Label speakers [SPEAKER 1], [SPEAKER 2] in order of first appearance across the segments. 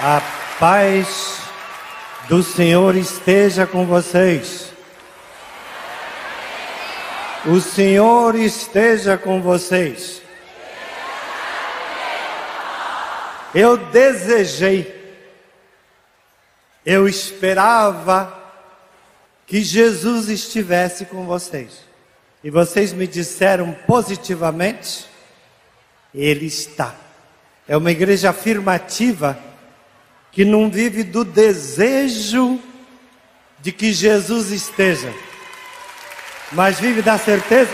[SPEAKER 1] A paz do Senhor esteja com vocês. O Senhor esteja com vocês. Eu desejei, eu esperava que Jesus estivesse com vocês. E vocês me disseram positivamente, Ele está. É uma igreja afirmativa que não vive do desejo de que Jesus esteja, mas vive da certeza.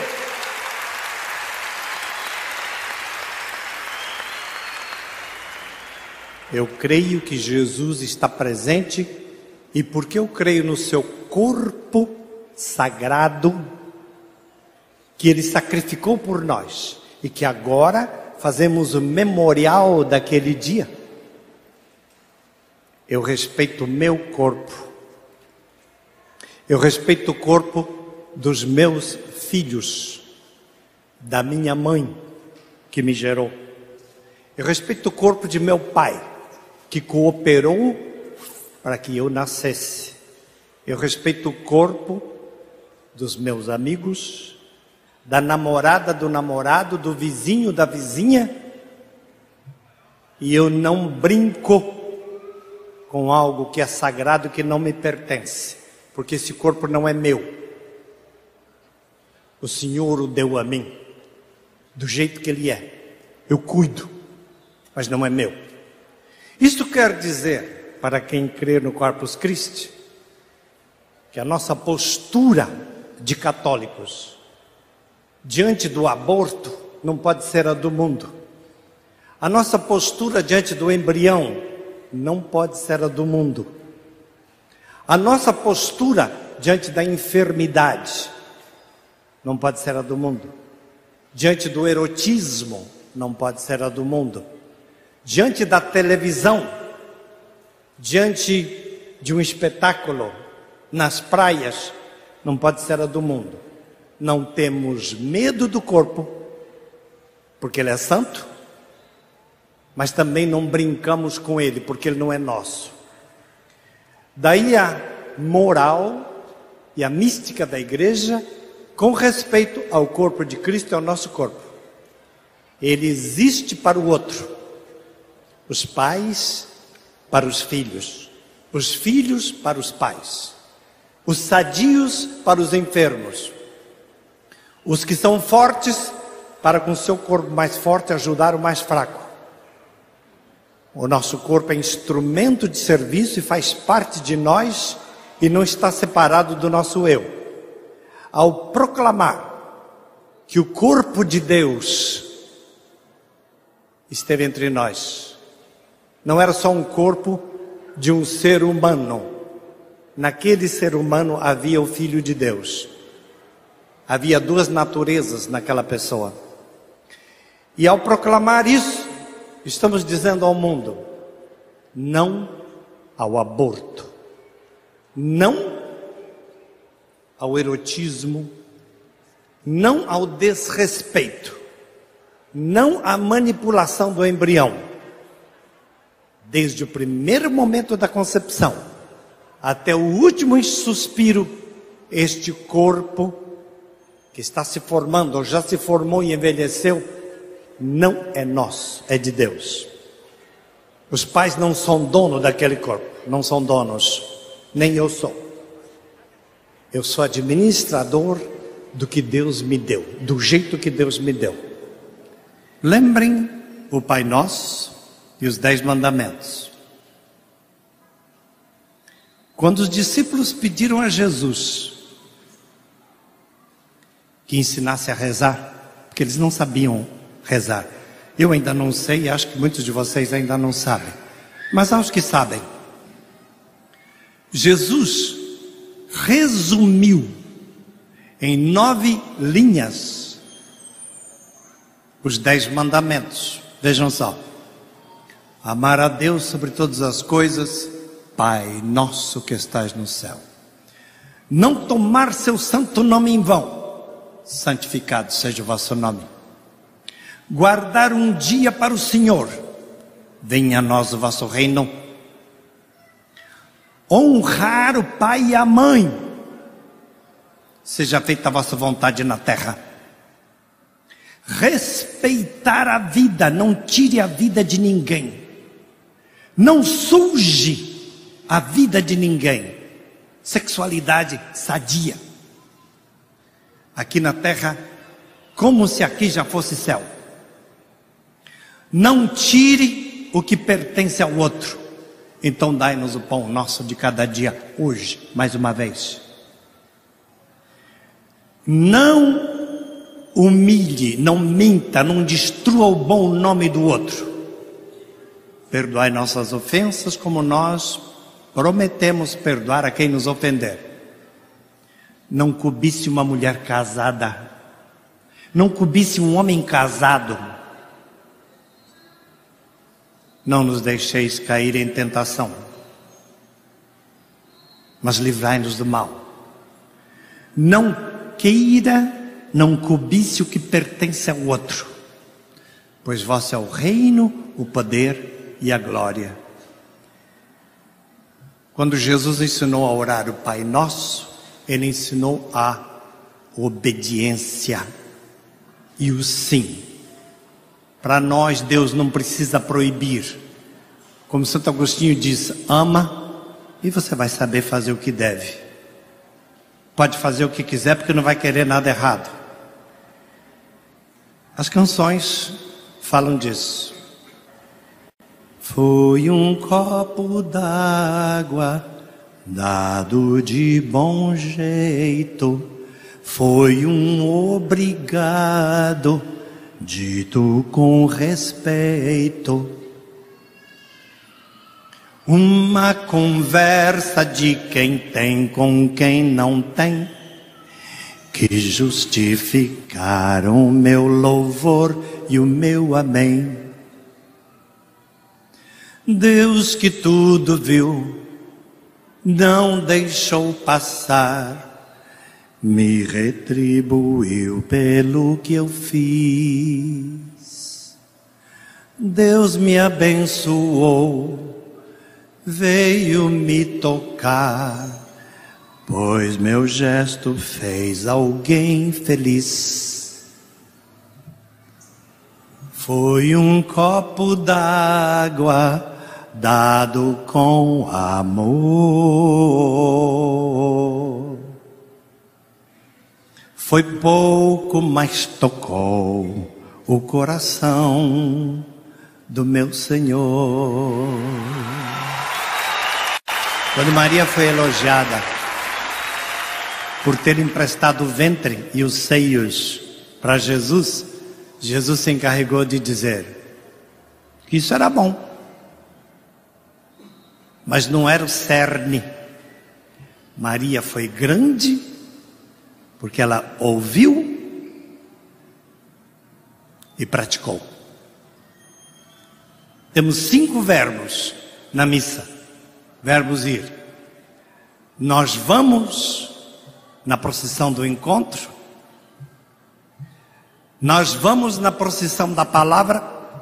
[SPEAKER 1] Eu creio que Jesus está presente, e porque eu creio no seu corpo sagrado, que Ele sacrificou por nós, e que agora fazemos o memorial daquele dia, eu respeito o meu corpo, eu respeito o corpo dos meus filhos, da minha mãe que me gerou, eu respeito o corpo de meu pai, que cooperou para que eu nascesse, eu respeito o corpo dos meus amigos, da namorada, do namorado, do vizinho, da vizinha, e eu não brinco com algo que é sagrado, que não me pertence, porque esse corpo não é meu. O Senhor o deu a mim, do jeito que Ele é. Eu cuido, mas não é meu. Isto quer dizer, para quem crê no Corpus Christi, que a nossa postura de católicos diante do aborto não pode ser a do mundo. A nossa postura diante do embrião não pode ser a do mundo. A nossa postura diante da enfermidade não pode ser a do mundo. Diante do erotismo não pode ser a do mundo. Diante da televisão, diante de um espetáculo nas praias, não pode ser a do mundo. Não temos medo do corpo, porque ele é santo, mas também não brincamos com ele, porque ele não é nosso. Daí a moral e a mística da igreja com respeito ao corpo de Cristo e ao nosso corpo. Ele existe para o outro, os pais para os filhos para os pais, os sadios para os enfermos, os que são fortes para com seu corpo mais forte ajudar o mais fraco. O nosso corpo é instrumento de serviço e faz parte de nós e não está separado do nosso eu. Ao proclamar que o corpo de Deus esteve entre nós, não era só um corpo de um ser humano. Naquele ser humano havia o Filho de Deus. Havia duas naturezas naquela pessoa. E ao proclamar isso, estamos dizendo ao mundo, não ao aborto, não ao erotismo, não ao desrespeito, não à manipulação do embrião. Desde o primeiro momento da concepção até o último suspiro, este corpo que está se formando, ou já se formou e envelheceu, não é nosso, é de Deus. Os pais não são donos daquele corpo, não são donos, nem eu sou. Eu sou administrador do que Deus me deu, do jeito que Deus me deu. Lembrem o Pai Nosso e os 10 mandamentos. Quando os discípulos pediram a Jesus que ensinasse a rezar, porque eles não sabiam rezar. Eu ainda não sei, e acho que muitos de vocês ainda não sabem. Mas aos que sabem, Jesus resumiu em 9 linhas os 10 mandamentos. Vejam só: amar a Deus sobre todas as coisas, Pai nosso que estás no céu. Não tomar seu santo nome em vão, santificado seja o vosso nome. Guardar um dia para o Senhor, venha a nós o vosso reino, honrar o pai e a mãe. Seja feita a vossa vontade na terra. Respeitar a vida, não tire a vida de ninguém. Não suje a vida de ninguém. Sexualidade sadia. Aqui na terra, como se aqui já fosse céu. Não tire o que pertence ao outro. Então dai-nos o pão nosso de cada dia, hoje, mais uma vez. Não humilhe, não minta, não destrua o bom nome do outro. Perdoai nossas ofensas como nós prometemos perdoar a quem nos ofender. Não cobice uma mulher casada. Não cobice um homem casado. Não nos deixeis cair em tentação, mas livrai-nos do mal. Não queira, não cobice o que pertence ao outro, pois vosso é o reino, o poder e a glória. Quando Jesus ensinou a orar o Pai Nosso, Ele ensinou a obediência e o sim. Para nós, Deus não precisa proibir. Como Santo Agostinho diz, ama e você vai saber fazer o que deve. Pode fazer o que quiser porque não vai querer nada errado. As canções falam disso. Foi um copo d'água dado de bom jeito. Foi um obrigado dito com respeito. Uma conversa de quem tem com quem não tem, que justificaram o meu louvor e o meu amém. Deus que tudo viu, não deixou passar, me retribuiu pelo que eu fiz. Deus me abençoou, veio me tocar, pois meu gesto fez alguém feliz. Foi um copo d'água dado com amor. Foi pouco, mas tocou o coração do meu Senhor. Quando Maria foi elogiada por ter emprestado o ventre e os seios para Jesus, Jesus se encarregou de dizer que isso era bom, mas não era o cerne. Maria foi grande porque ela ouviu e praticou. Temos 5 verbos na missa. Verbos ir. Nós vamos na procissão do encontro. Nós vamos na procissão da palavra.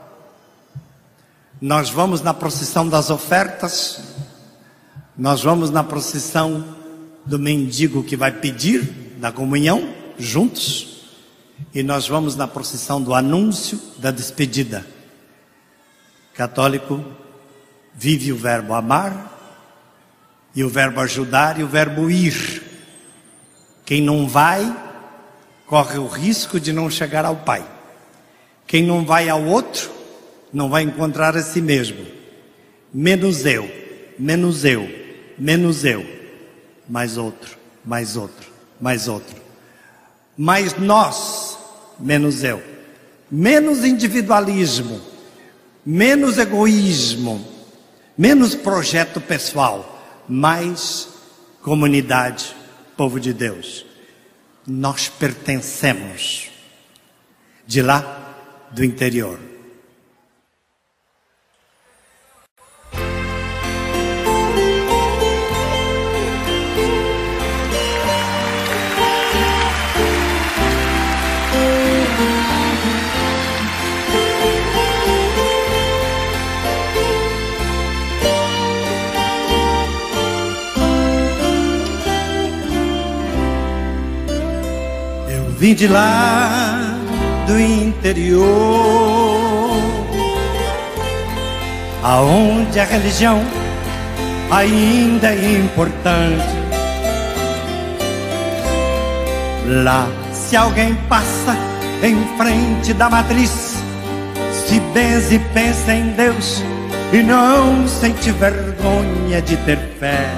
[SPEAKER 1] Nós vamos na procissão das ofertas. Nós vamos na procissão do mendigo que vai pedir da comunhão, juntos. E nós vamos na procissão do anúncio da despedida. Católico vive o verbo amar, e o verbo ajudar e o verbo ir. Quem não vai, corre o risco de não chegar ao Pai. Quem não vai ao outro, não vai encontrar a si mesmo. Menos eu, menos eu, menos eu. Mais outro, mais outro, mais outro. Mais nós, menos eu. Menos individualismo, menos egoísmo, menos projeto pessoal. Mais comunidade, povo de Deus. Nós pertencemos de lá do interior. Vim de lá do interior, aonde a religião ainda é importante. Lá, se alguém passa em frente da matriz, se benze e pensa em Deus e não sente vergonha de ter fé.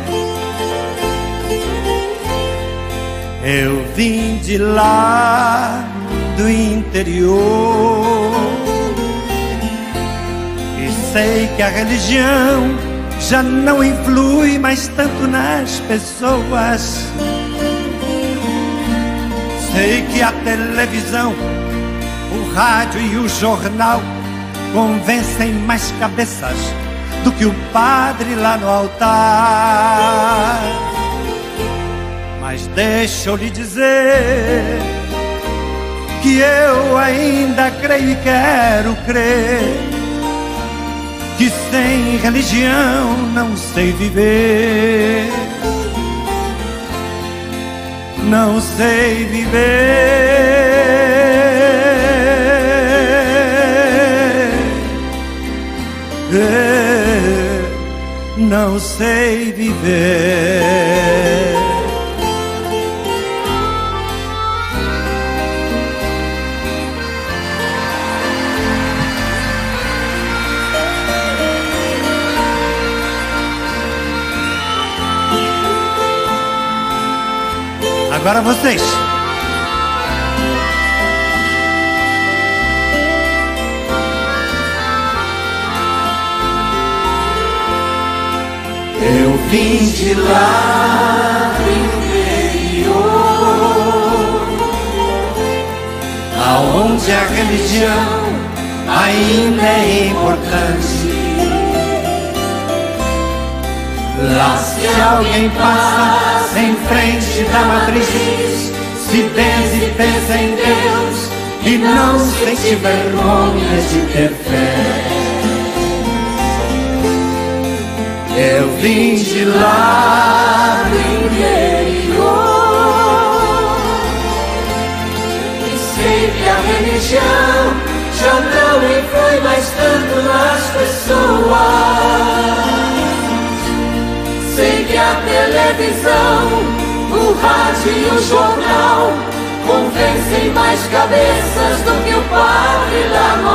[SPEAKER 1] Eu vim de lá do interior e sei que a religião já não influi mais tanto nas pessoas. Sei que a televisão, o rádio e o jornal convencem mais cabeças do que o padre lá no altar. Mas deixa eu lhe dizer que eu ainda creio e quero crer que sem religião não sei viver. Não sei viver, não sei viver. Agora vocês. Eu vim de lá do interior, aonde a religião ainda é importante. Lá, se alguém passa em frente da matriz, se benze e pensa em Deus e não sente vergonha de ter fé. Eu vim de lá do interior e sei que a religião já não influi mais tanto nas pessoas. Sei que a televisão, o rádio e o jornal convencem mais cabeças do que o padre lá no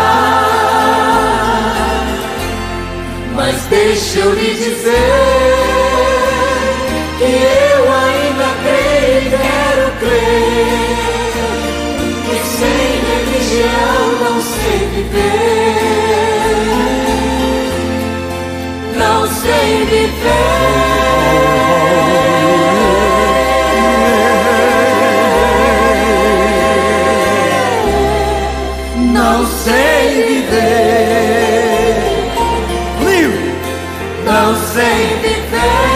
[SPEAKER 1] altar. Mas deixa eu lhe dizer que eu ainda creio e quero crer que sem religião não sei viver. Não sei viver. Não sei viver. Livre. Não sei viver.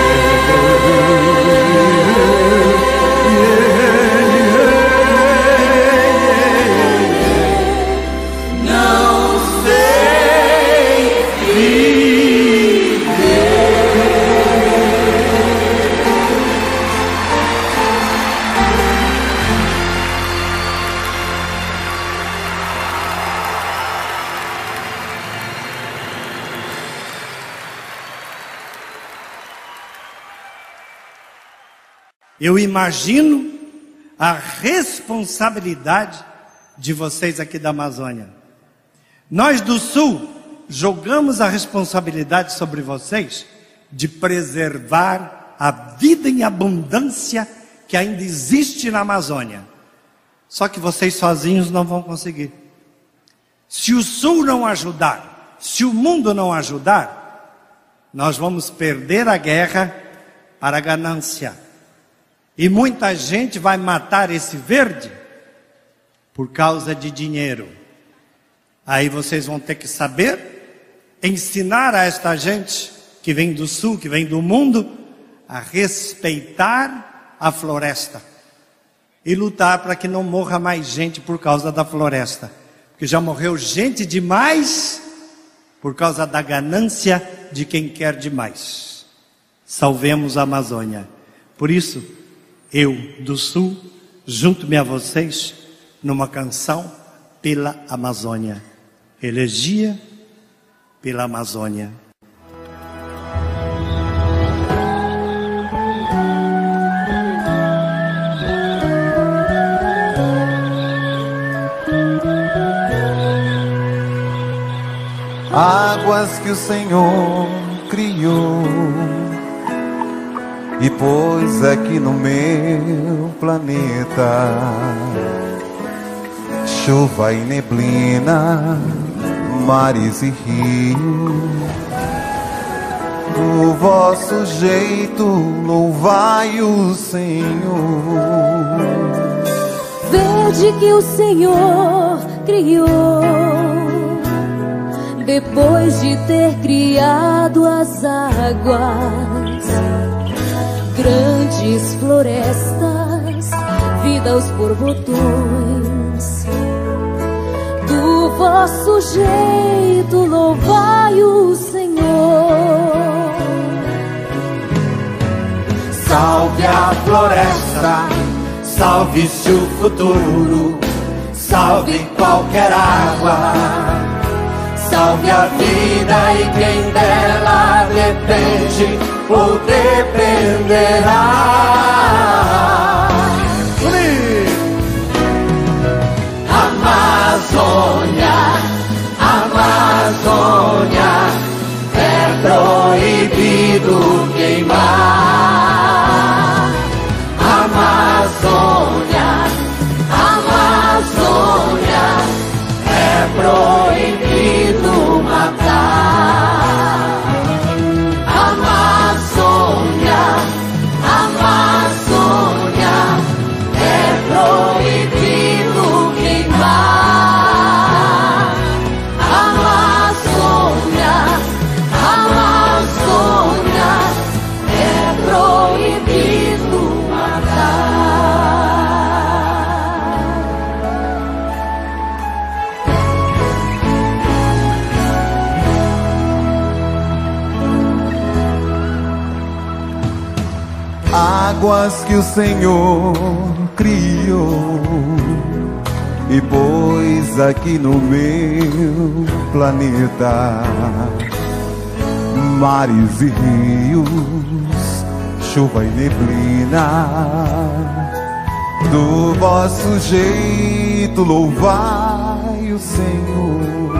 [SPEAKER 1] Não sei viver. Eu imagino a responsabilidade de vocês aqui da Amazônia. Nós do Sul jogamos a responsabilidade sobre vocês de preservar a vida em abundância que ainda existe na Amazônia. Só que vocês sozinhos não vão conseguir. Se o Sul não ajudar, se o mundo não ajudar, nós vamos perder a guerra para a ganância. E muita gente vai matar esse verde por causa de dinheiro. Aí vocês vão ter que saber ensinar a esta gente que vem do Sul, que vem do mundo, a respeitar a floresta e lutar para que não morra mais gente por causa da floresta, porque já morreu gente demais por causa da ganância de quem quer demais. Salvemos a Amazônia. Por isso, eu do Sul junto-me a vocês numa canção pela Amazônia. Elegia pela Amazônia.
[SPEAKER 2] Águas que o Senhor criou e pôs aqui no meu planeta, chuva e neblina, mares e rios, do vosso jeito louvai o Senhor.
[SPEAKER 3] Verde que o Senhor criou, depois de ter criado as águas, grandes florestas, vida aos borbotões. Do vosso jeito louvai o Senhor.
[SPEAKER 4] Salve a floresta, salve-se o futuro, salve qualquer água, salve a vida e quem dela depende ou dependerá. Amazônia, Amazônia, é proibido queimar. Amazônia, Amazônia, é proibido matar. Amazônia, Amazônia, é proibido queimar. Amazônia, Amazônia, é proibido matar.
[SPEAKER 2] Águas que o Senhor criou e pôs aqui no meu planeta, mares e rios, chuva e neblina, do vosso jeito louvai o Senhor.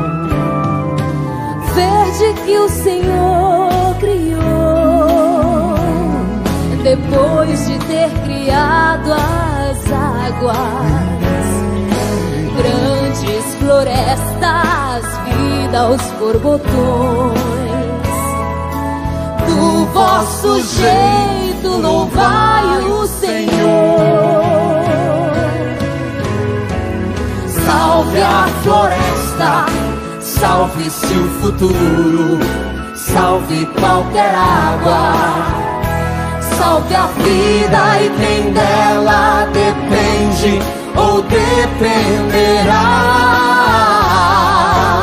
[SPEAKER 3] Verde que o Senhor criou, depois de ter criado as águas, grandes florestas, vida aos borbotões. Do vosso jeito louvai o Senhor.
[SPEAKER 4] Salve a floresta, salve-se o futuro, salve qualquer água, salve a vida e quem dela depende ou dependerá.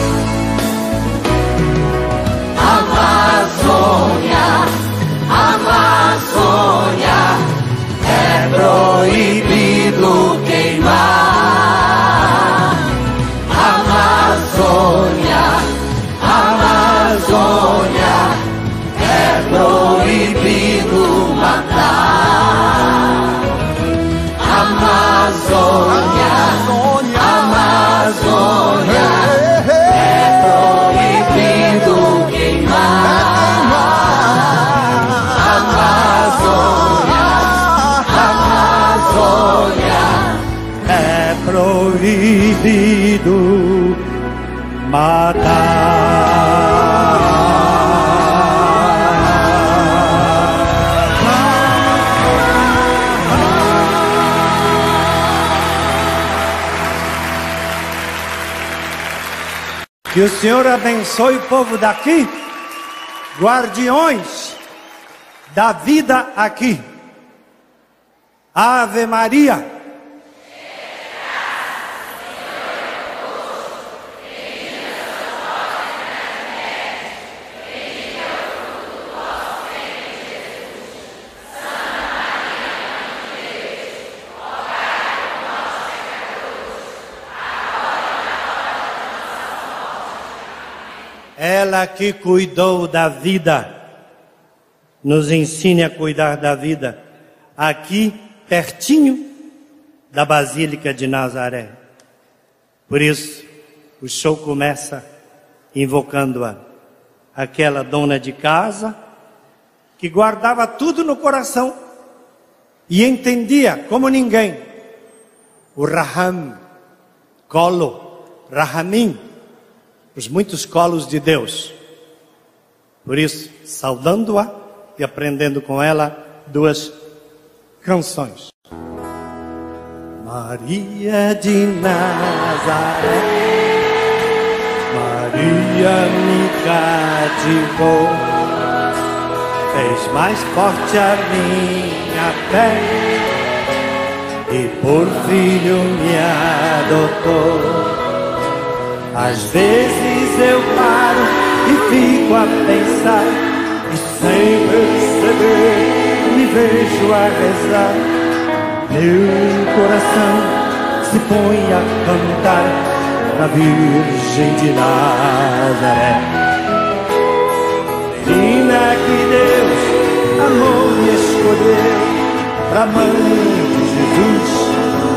[SPEAKER 4] Amazônia, Amazônia, é proibido queimar. Amazônia, Amazônia, é proibido matar. Amazônia, Amazônia, é proibido queimar. Amazônia, Amazônia,
[SPEAKER 1] É proibido Que o Senhor abençoe o povo daqui, guardiões da vida aqui. Ave Maria. ela que cuidou da vida, nos ensine a cuidar da vida, aqui pertinho da Basílica de Nazaré. Por isso, o show começa invocando-a, aquela dona de casa que guardava tudo no coração e entendia como ninguém o Raham, colo, Rahamim, os muitos colos de Deus. Por isso, saudando-a e aprendendo com ela duas canções. Maria de Nazaré, Maria me cativou, fez mais forte a minha fé e por filho me adotou. Às vezes eu paro e fico a pensar, e sem perceber me vejo a rezar. Meu coração se põe a cantar na Virgem de Nazaré. Menina que Deus amou e escolheu pra mãe de Jesus.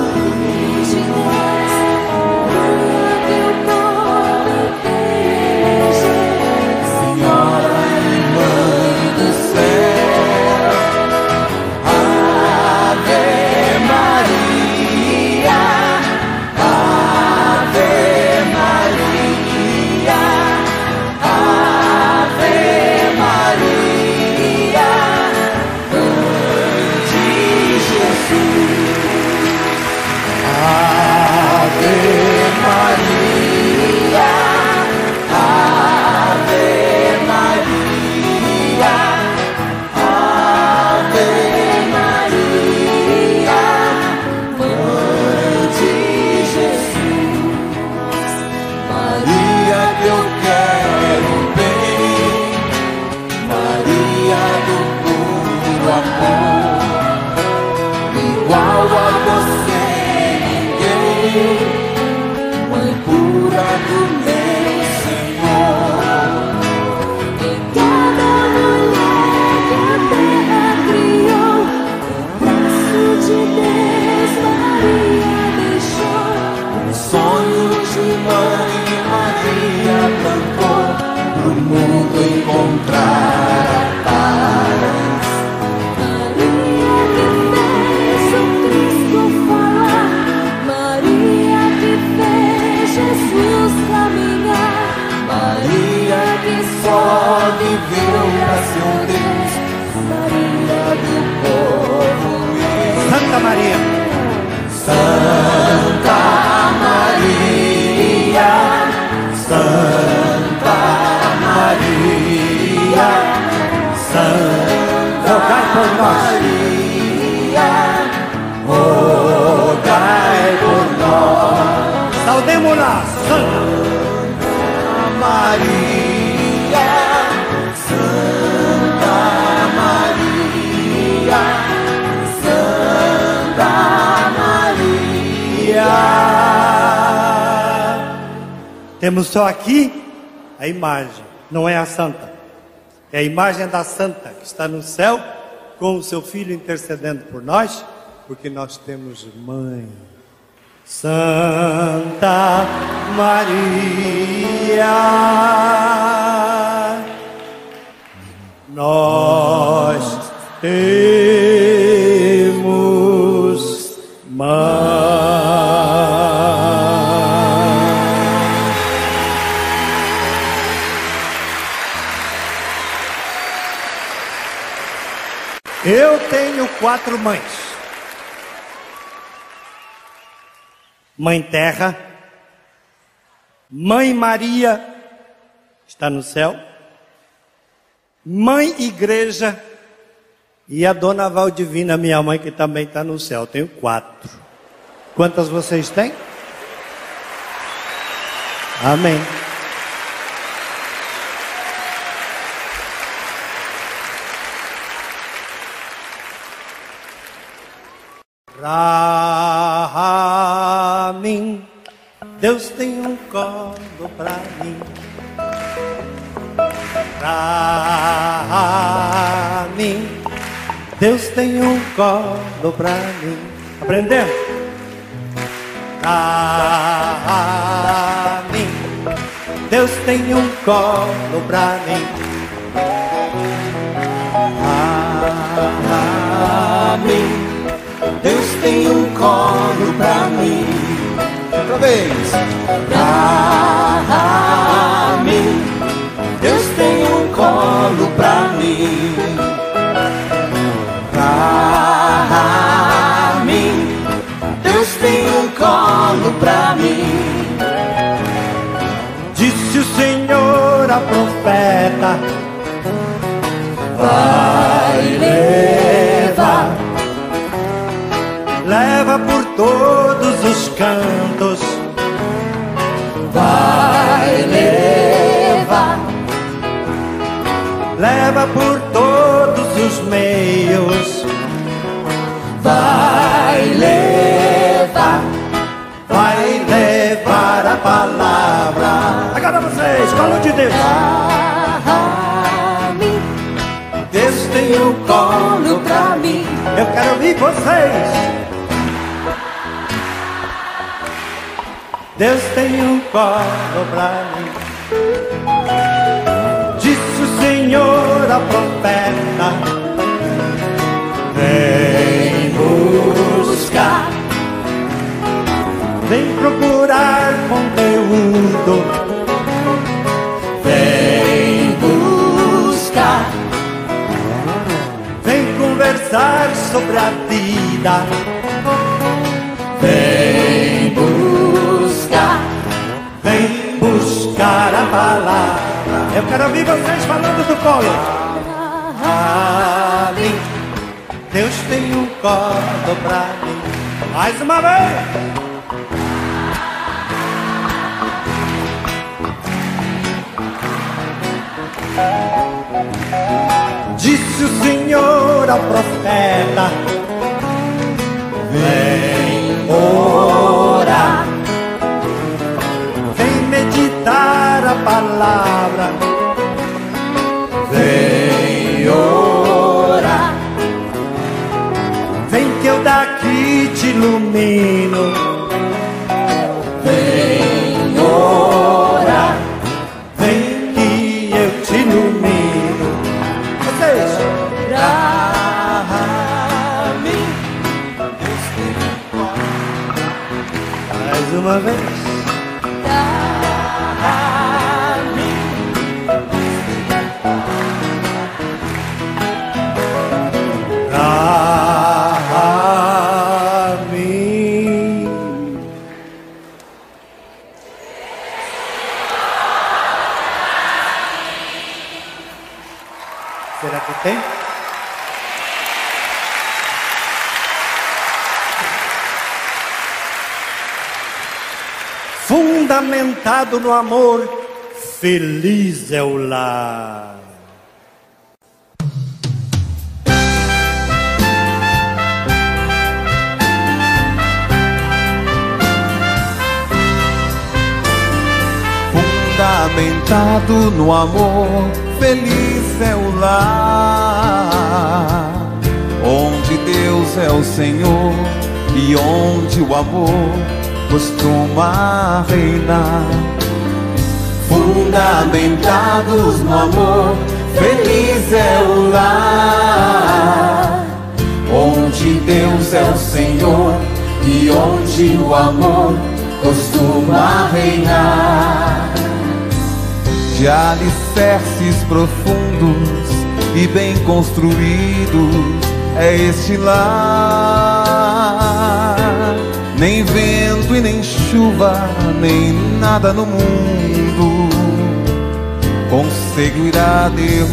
[SPEAKER 1] Santa Maria, Santa Maria, Santa Maria, Santa Maria, rogai por nós. Saudemos-la, Santa Maria, Santa Maria, Santa Maria. Temos só aqui a imagem, não é a santa. É a imagem da santa que está no céu com o seu filho intercedendo por nós, porque nós temos mãe. Santa Maria, nós temos mãe. Eu tenho 4 mães. Mãe Terra, Mãe Maria, está no céu, Mãe Igreja e a Dona Valdivina, minha mãe, que também está no céu. Tenho 4. Quantas vocês têm? Amém. Rahamim, Deus tem um colo pra mim. Pra mim, Deus tem um colo pra mim. Aprendemos? Pra mim, Deus tem um colo pra mim.
[SPEAKER 2] Pra mim, Deus tem um colo pra mim. Outra vez. Pra mim, Deus tem um colo pra mim. Pra mim, Deus tem um colo pra mim.
[SPEAKER 1] Disse o Senhor a profeta:
[SPEAKER 4] vai levar,
[SPEAKER 1] leva por todos os cantos,
[SPEAKER 4] vai levar,
[SPEAKER 1] leva por todos os meios,
[SPEAKER 4] vai levar,
[SPEAKER 1] vai levar a palavra. Agora vocês, colo de Deus.
[SPEAKER 3] Pra mim,
[SPEAKER 1] Deus tem um colo
[SPEAKER 3] pra mim.
[SPEAKER 1] Eu quero ouvir vocês. Deus tem um colo pra mim. Disse o Senhor a profeta: vem buscar, vem procurar conteúdo,
[SPEAKER 4] vem buscar,
[SPEAKER 1] vem conversar sobre a vida,
[SPEAKER 4] vem buscar,
[SPEAKER 1] vem buscar a palavra. Eu quero ouvir vocês falando do colo. Pra mim, Deus tem um colo pra mim. Mais uma vez. Disse o Senhor ao profeta: vem orar, vem meditar a palavra,
[SPEAKER 4] vem orar,
[SPEAKER 1] vem que eu daqui te ilumino,
[SPEAKER 4] vem orar,
[SPEAKER 1] vem que eu te ilumino. Vocês.
[SPEAKER 4] pra mim,
[SPEAKER 1] Mais uma vez. Pra mim. Será que tem? Fundamentado no amor, feliz é o lar.
[SPEAKER 2] Fundamentado no amor, feliz é o lar, onde Deus é o Senhor e onde o amor costuma reinar. Fundamentados no amor, feliz é o lar, onde Deus é o Senhor e onde o amor costuma reinar. De alicerces profundos e bem construídos é este lar. Nem vento e nem chuva, nem nada no mundo conseguirá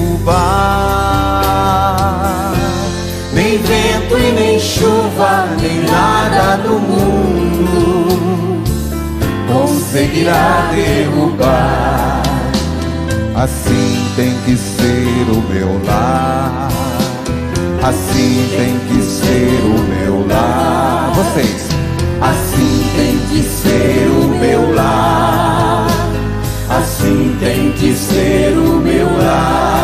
[SPEAKER 2] derrubar. Nem vento e nem chuva, nem nada no mundo conseguirá derrubar. Assim tem que ser o meu lar, assim tem que ser o meu lar. Vocês. Assim tem que ser o meu lar, assim tem que ser o meu lar.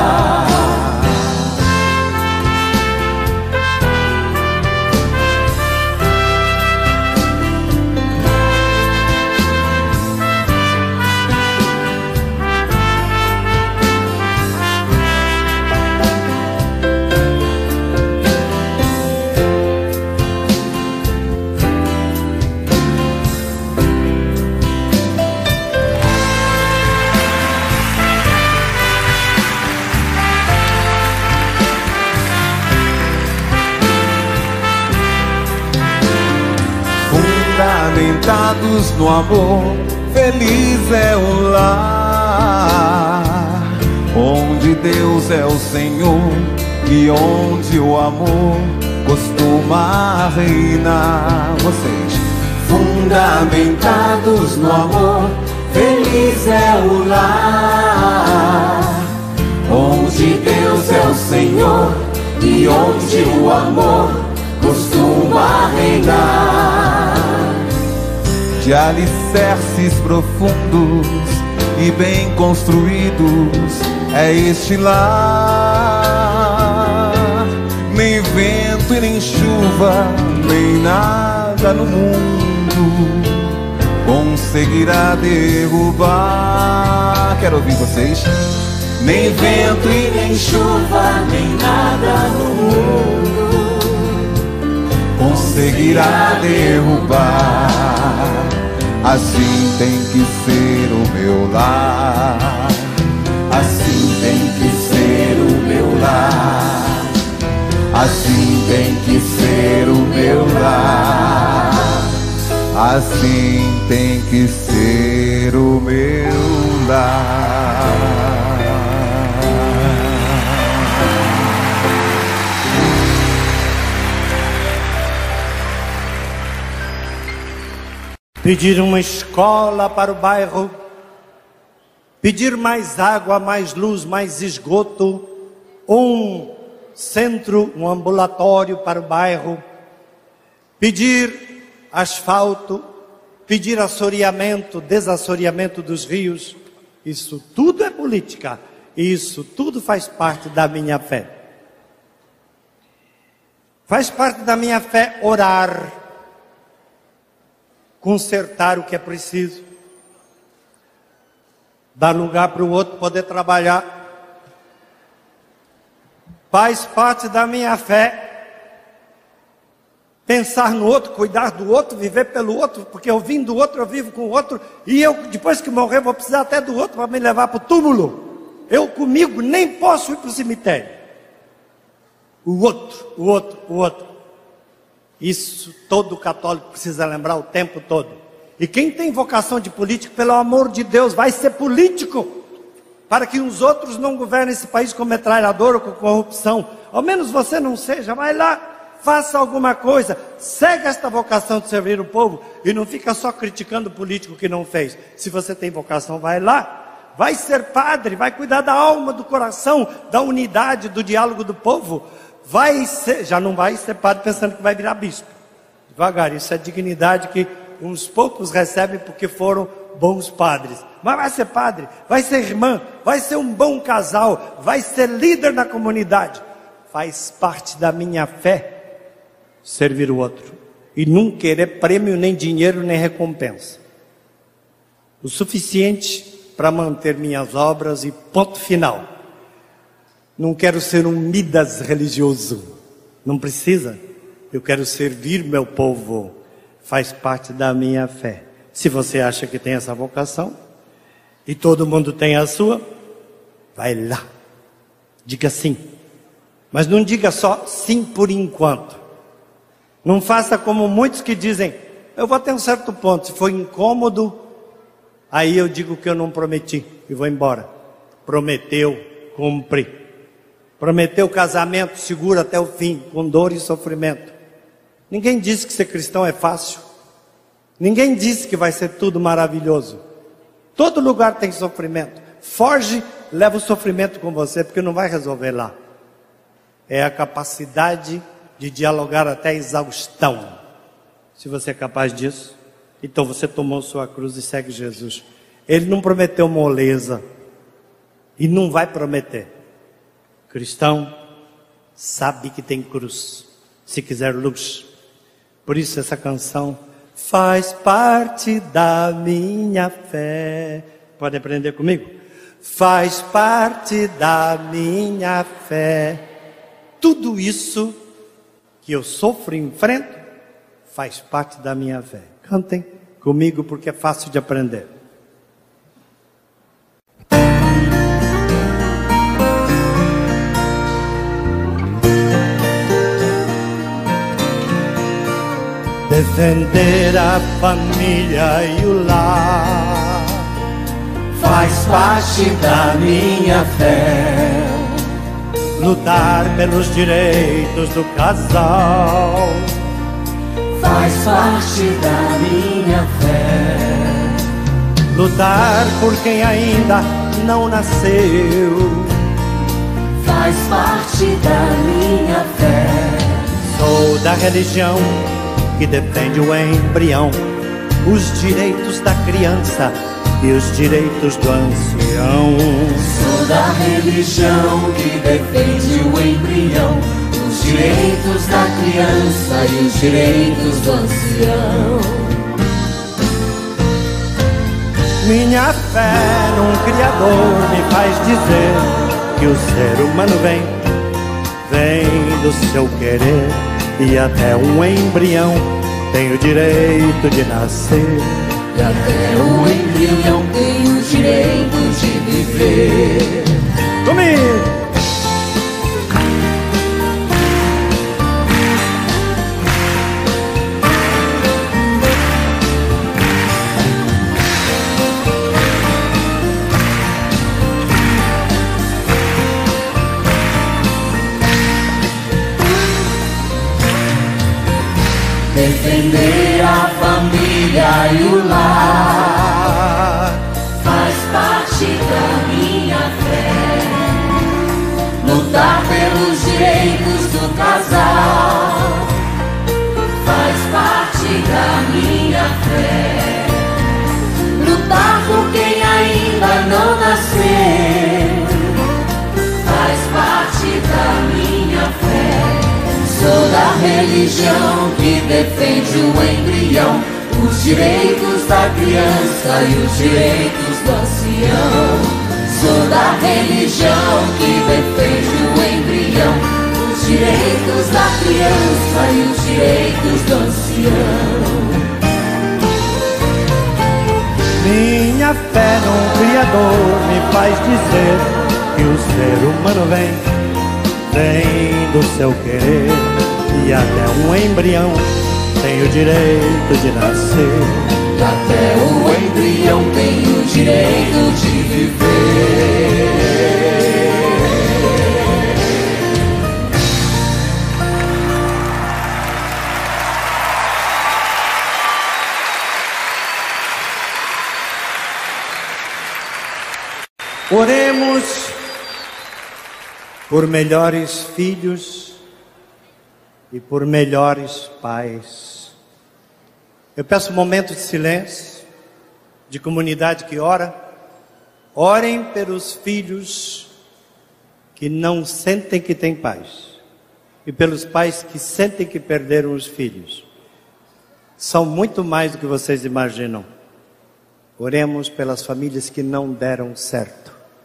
[SPEAKER 2] Fundamentados no amor, feliz é o lar, onde Deus é o Senhor e onde o amor costuma reinar. Vocês,
[SPEAKER 4] fundamentados no amor, feliz é o lar, onde Deus é o Senhor e onde o amor costuma reinar.
[SPEAKER 2] De alicerces profundos e bem construídos é este lar. Nem vento e nem chuva, nem nada no mundo conseguirá derrubar. Quero ouvir vocês.
[SPEAKER 4] Nem vento e nem chuva, nem nada no mundo
[SPEAKER 2] conseguirá derrubar. Assim tem que ser o meu lar,
[SPEAKER 4] assim tem que ser o meu lar,
[SPEAKER 2] assim tem que ser o meu lar, assim tem que ser o meu lar.
[SPEAKER 1] Pedir uma escola para o bairro, pedir mais água, mais luz, mais esgoto, um centro, um ambulatório para o bairro, pedir asfalto, pedir assoreamento, desassoreamento dos rios. Isso tudo é política, isso tudo faz parte da minha fé. Faz parte da minha fé orar, consertar o que é preciso, dar lugar para o outro poder trabalhar. Faz parte da minha fé pensar no outro, cuidar do outro, viver pelo outro, porque eu vim do outro, eu vivo com o outro, e eu, depois que morrer, vou precisar até do outro para me levar para o túmulo. Eu comigo nem posso ir para o cemitério. O outro. Isso todo católico precisa lembrar o tempo todo. E quem tem vocação de político, pelo amor de Deus, vai ser político, para que os outros não governem esse país com metralhador ou com corrupção. Ao menos você não seja, vai lá, faça alguma coisa, segue esta vocação de servir o povo e não fica só criticando o político que não fez. Se você tem vocação, vai lá, vai ser padre, vai cuidar da alma, do coração, da unidade, do diálogo do povo. Vai ser, já não vai ser padre pensando que vai virar bispo. Devagar, isso é dignidade que uns poucos recebem porque foram bons padres. Mas vai ser padre, vai ser irmã, vai ser um bom casal, vai ser líder na comunidade. Faz parte da minha fé servir o outro e não querer prêmio, nem dinheiro, nem recompensa. O suficiente para manter minhas obras e ponto final. Não quero ser um Midas religioso, não precisa. Eu quero servir meu povo, faz parte da minha fé. Se você acha que tem essa vocação, e todo mundo tem a sua, vai lá, diga sim. Mas não diga só sim por enquanto. Não faça como muitos que dizem, eu vou até um certo ponto, se for incômodo, aí eu digo que eu não prometi e vou embora. Prometeu, cumpre. Prometeu casamento seguro até o fim, com dor e sofrimento. Ninguém disse que ser cristão é fácil. Ninguém disse que vai ser tudo maravilhoso. Todo lugar tem sofrimento. Foge, leva o sofrimento com você, porque não vai resolver lá. É a capacidade de dialogar até a exaustão. Se você é capaz disso, então você tomou sua cruz e segue Jesus. Ele não prometeu moleza e não vai prometer. Cristão sabe que tem cruz, se quiser luz. Por isso essa canção faz parte da minha fé. Pode aprender comigo? Faz parte da minha fé. Tudo isso que eu sofro e enfrento faz parte da minha fé. Cantem comigo porque é fácil de aprender. Defender a família e o lar
[SPEAKER 4] faz parte da minha fé.
[SPEAKER 1] Lutar pelos direitos do casal
[SPEAKER 4] faz parte da minha fé.
[SPEAKER 1] Lutar por quem ainda não nasceu
[SPEAKER 4] faz parte da minha fé.
[SPEAKER 1] Sou da religião que defende o embrião, os direitos da criança e os direitos do ancião.
[SPEAKER 4] Sou da religião que defende o embrião, os direitos da criança e os direitos do ancião.
[SPEAKER 1] Minha fé num Criador me faz dizer que o ser humano vem do seu querer, e até um embrião tem o direito de nascer.
[SPEAKER 4] E até o embrião tem o direito de viver.
[SPEAKER 1] Comigo!
[SPEAKER 4] Defender a família e o lar faz parte da minha fé. Lutar pelos direitos do casal faz parte da minha fé. Lutar por quem ainda não nasceu faz parte da minha fé. Sou da religião que defende o embrião, os direitos da criança e os direitos do ancião. Sou da religião que defende o embrião, os direitos da criança e os direitos do ancião.
[SPEAKER 1] Minha fé num Criador me faz dizer que o ser humano vem do seu querer, e até um embrião tem o direito de nascer.
[SPEAKER 4] E até o embrião tem o direito de viver.
[SPEAKER 1] Oremos por melhores filhos e por melhores pais. Eu peço um momento de silêncio, de comunidade que ora. Orem pelos filhos que não sentem que têm pais, e pelos pais que sentem que perderam os filhos. São muito mais do que vocês imaginam. Oremos pelas famílias que não deram certo.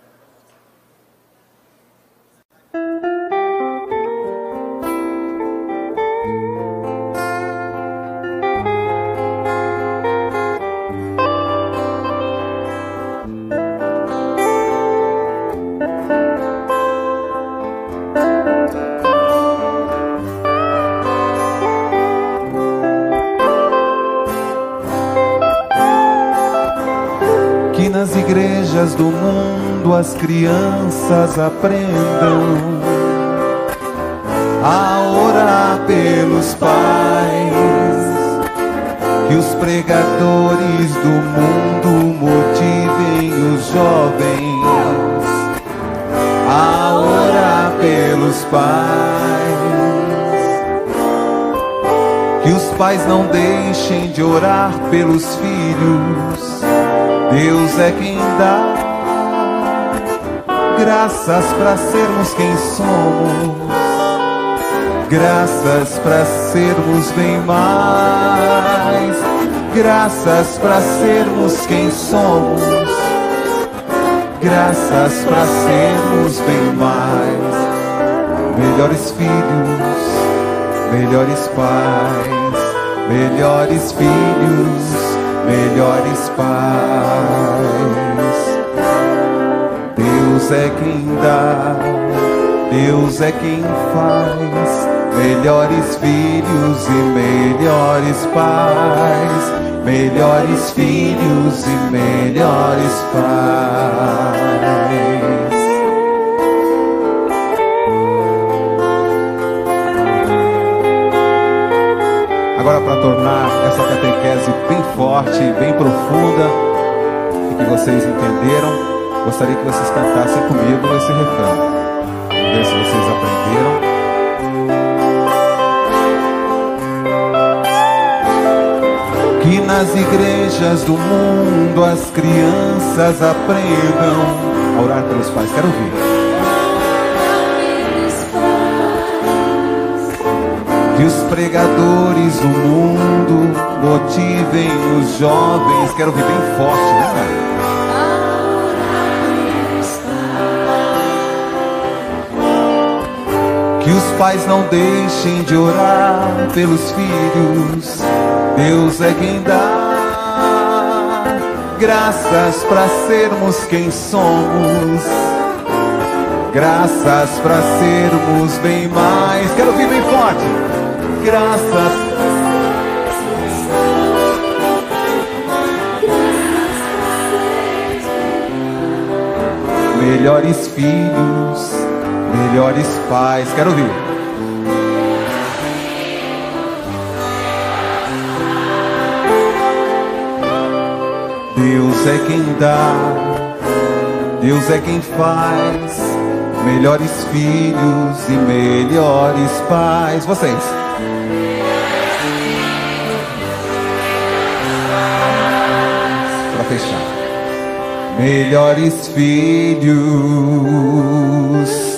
[SPEAKER 2] Nas igrejas do mundo as crianças aprendam a orar pelos pais, que os pregadores do mundo motivem os jovens a orar pelos pais, que os pais não deixem de orar pelos filhos. Deus é quem dá graças para sermos quem somos, graças para sermos bem mais, graças para sermos quem somos, graças para sermos bem mais. Melhores filhos, melhores pais, melhores filhos, melhores pais. Deus é quem dá, Deus é quem faz, melhores filhos e melhores pais, melhores filhos e melhores pais. Agora, para tornar essa catequese bem forte, bem profunda, e que vocês entenderam, gostaria que vocês cantassem comigo esse refrão. Vamos ver se vocês aprenderam. Que nas igrejas do mundo as crianças aprendam a orar pelos pais. Quero ouvir. Que os pregadores do mundo motivem os jovens. Quero ouvir bem forte, né, cara? Que os pais não deixem de orar pelos filhos. Deus é quem dá graças para sermos quem somos, graças para sermos bem mais. Quero ouvir bem forte. Graças. Melhores filhos, melhores pais. Quero ouvir. Deus é quem dá, Deus é quem faz melhores filhos e melhores pais. Vocês. Para fechar. Melhores filhos.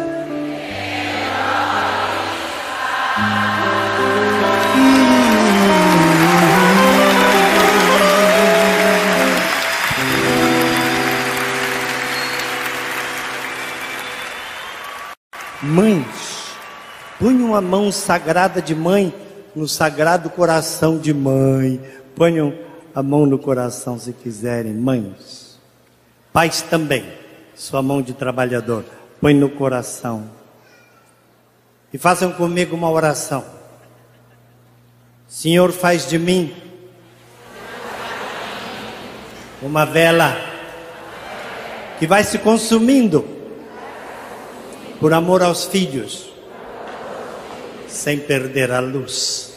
[SPEAKER 1] Mães, ponham a mão sagrada de mãe no sagrado coração de mãe. Ponham a mão no coração se quiserem, mães. Pais também, sua mão de trabalhador, põe no coração. E façam comigo uma oração. Senhor, faz de mim uma vela que vai se consumindo por amor aos filhos, sem perder a luz.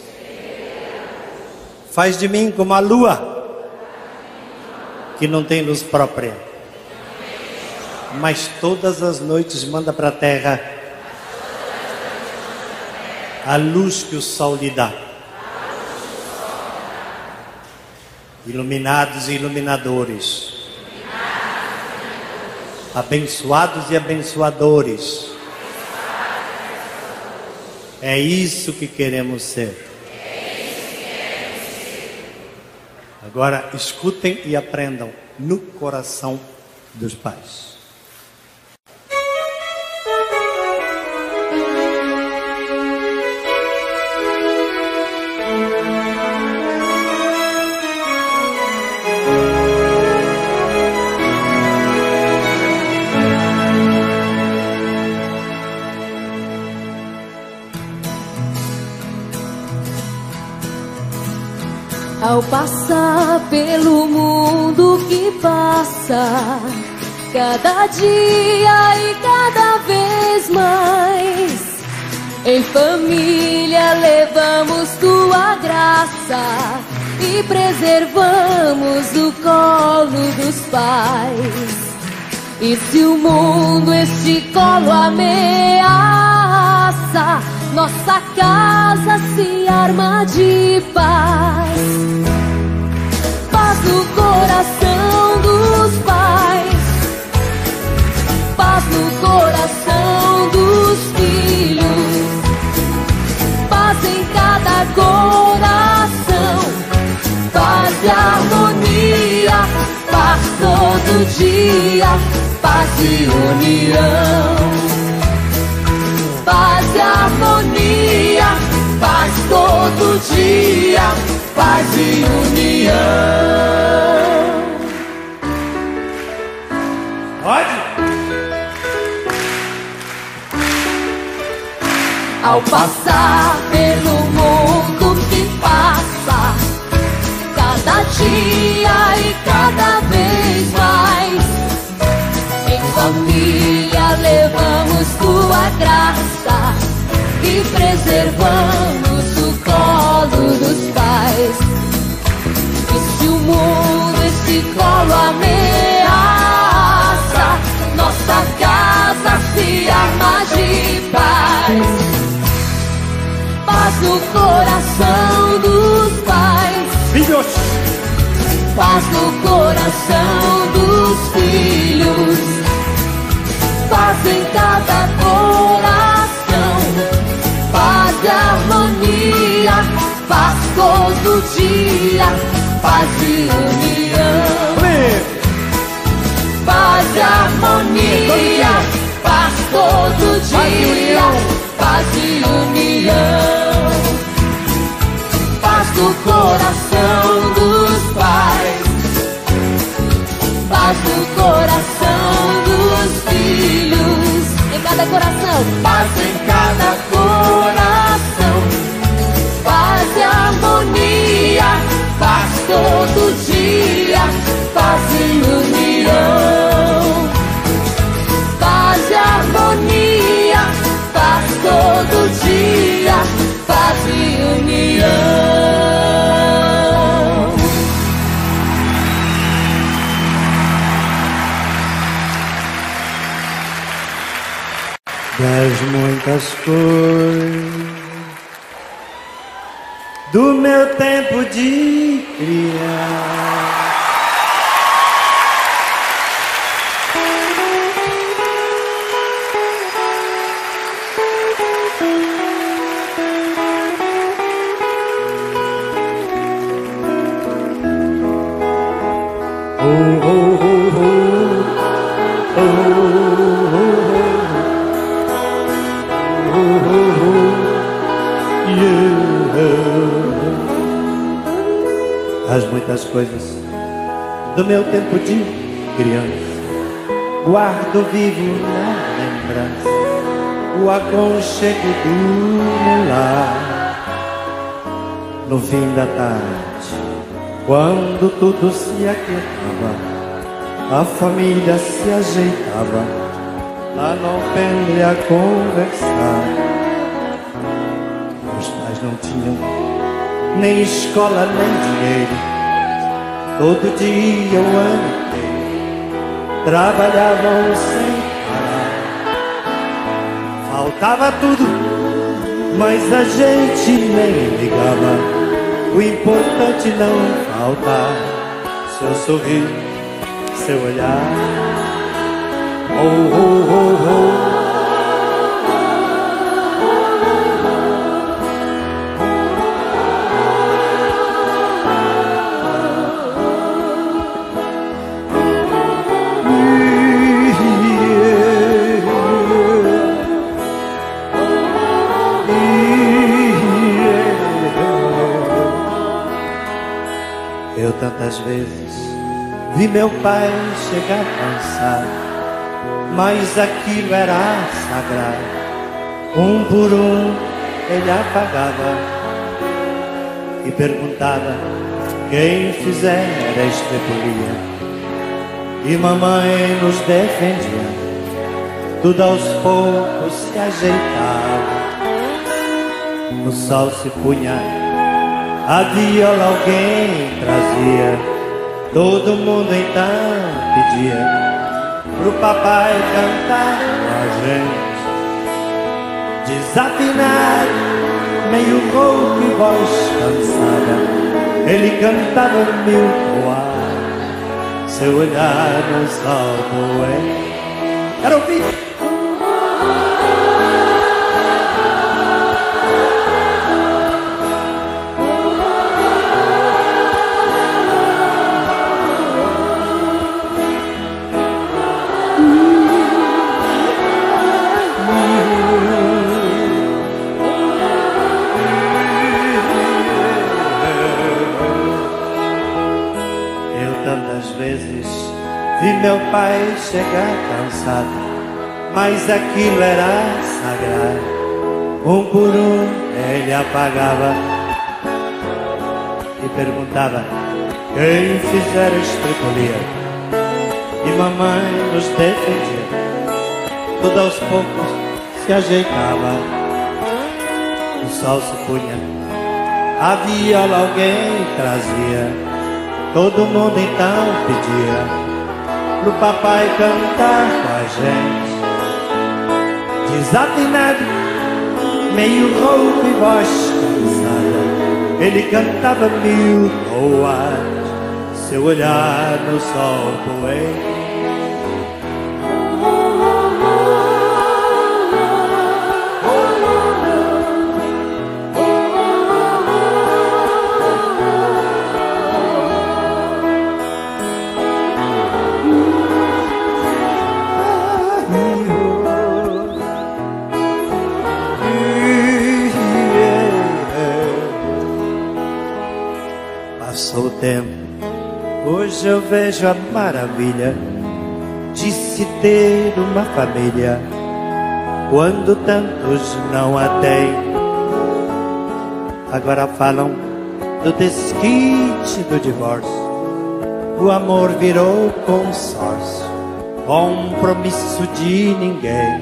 [SPEAKER 1] Faz de mim como a lua, que não tem luz própria, mas todas as noites manda para a terra a luz que o sol lhe dá. Iluminados e iluminadores, abençoados e abençoadores. É isso que queremos ser. Agora escutem e aprendam no coração dos pais.
[SPEAKER 3] Ao passar pelo mundo que passa, cada dia e cada vez mais, em família levamos tua graça e preservamos o colo dos pais. E se o mundo este colo ameaça, nossa casa se arma de paz. Paz no coração dos pais, paz no coração dos filhos, paz em cada coração, paz e harmonia, paz todo dia, paz e união. Paz e harmonia, paz todo dia, paz e união.
[SPEAKER 1] Pode?
[SPEAKER 3] Ao passar pelo mundo que passa, cada dia e cada vez mais, em família levamos tua graça e preservamos o colo dos pais. E se o mundo esse colo ameaça, nossa casa se arma de paz. Paz no coração dos pais,
[SPEAKER 1] Filhos,
[SPEAKER 3] paz no coração dos filhos, paz em cada coração, paz e harmonia, paz todo dia, paz e união. Paz e harmonia, paz todo dia, paz e união. Paz no coração dos pais, paz no coração dos filhos, em cada coração, paz em cada coração, paz e harmonia, paz todo dia, paz e união. Paz e harmonia, paz todo dia, paz e união.
[SPEAKER 1] das muitas coisas do meu tempo de criança. As muitas coisas do meu tempo de criança guardo vivo na lembrança, o aconchego do meu lar. No fim da tarde, quando tudo se aquietava, a família se ajeitava lá no pele a conversar. Meus pais não tinham nem escola, nem dinheiro. Todo dia, o ano inteiro, trabalhavam sem parar. Faltava tudo, mas a gente nem ligava. O importante não faltar, seu sorriso, seu olhar. Oh, oh, oh, oh. Eu tantas vezes vi meu pai chegar cansado, mas aquilo era sagrado. Um por um ele apagava e perguntava quem fizer a estrepulia. E mamãe nos defendia, tudo aos poucos se ajeitava. O sol se punha, a viola alguém trazia, todo mundo então pedia pro papai cantar com a gente. Desafinado, meio rouco e voz cansada, ele cantava mil poadas, seu olhar nos salvou. Quero ouvir. Vi meu pai chegar cansado, mas aquilo era sagrado. Um por um ele apagava e perguntava: quem fizer estripulia? E mamãe nos defendia. Tudo aos poucos se ajeitava. O sol se punha, a viola alguém trazia. Todo mundo então pedia pro papai cantar com a gente. Desafinado, meio rouco e voz cansada, ele cantava mil loas, seu olhar no sol poente. Passou o tempo, hoje eu vejo a maravilha de se ter uma família, quando tantos não a têm. Agora falam do desquite, do divórcio. O amor virou consórcio, compromisso de ninguém.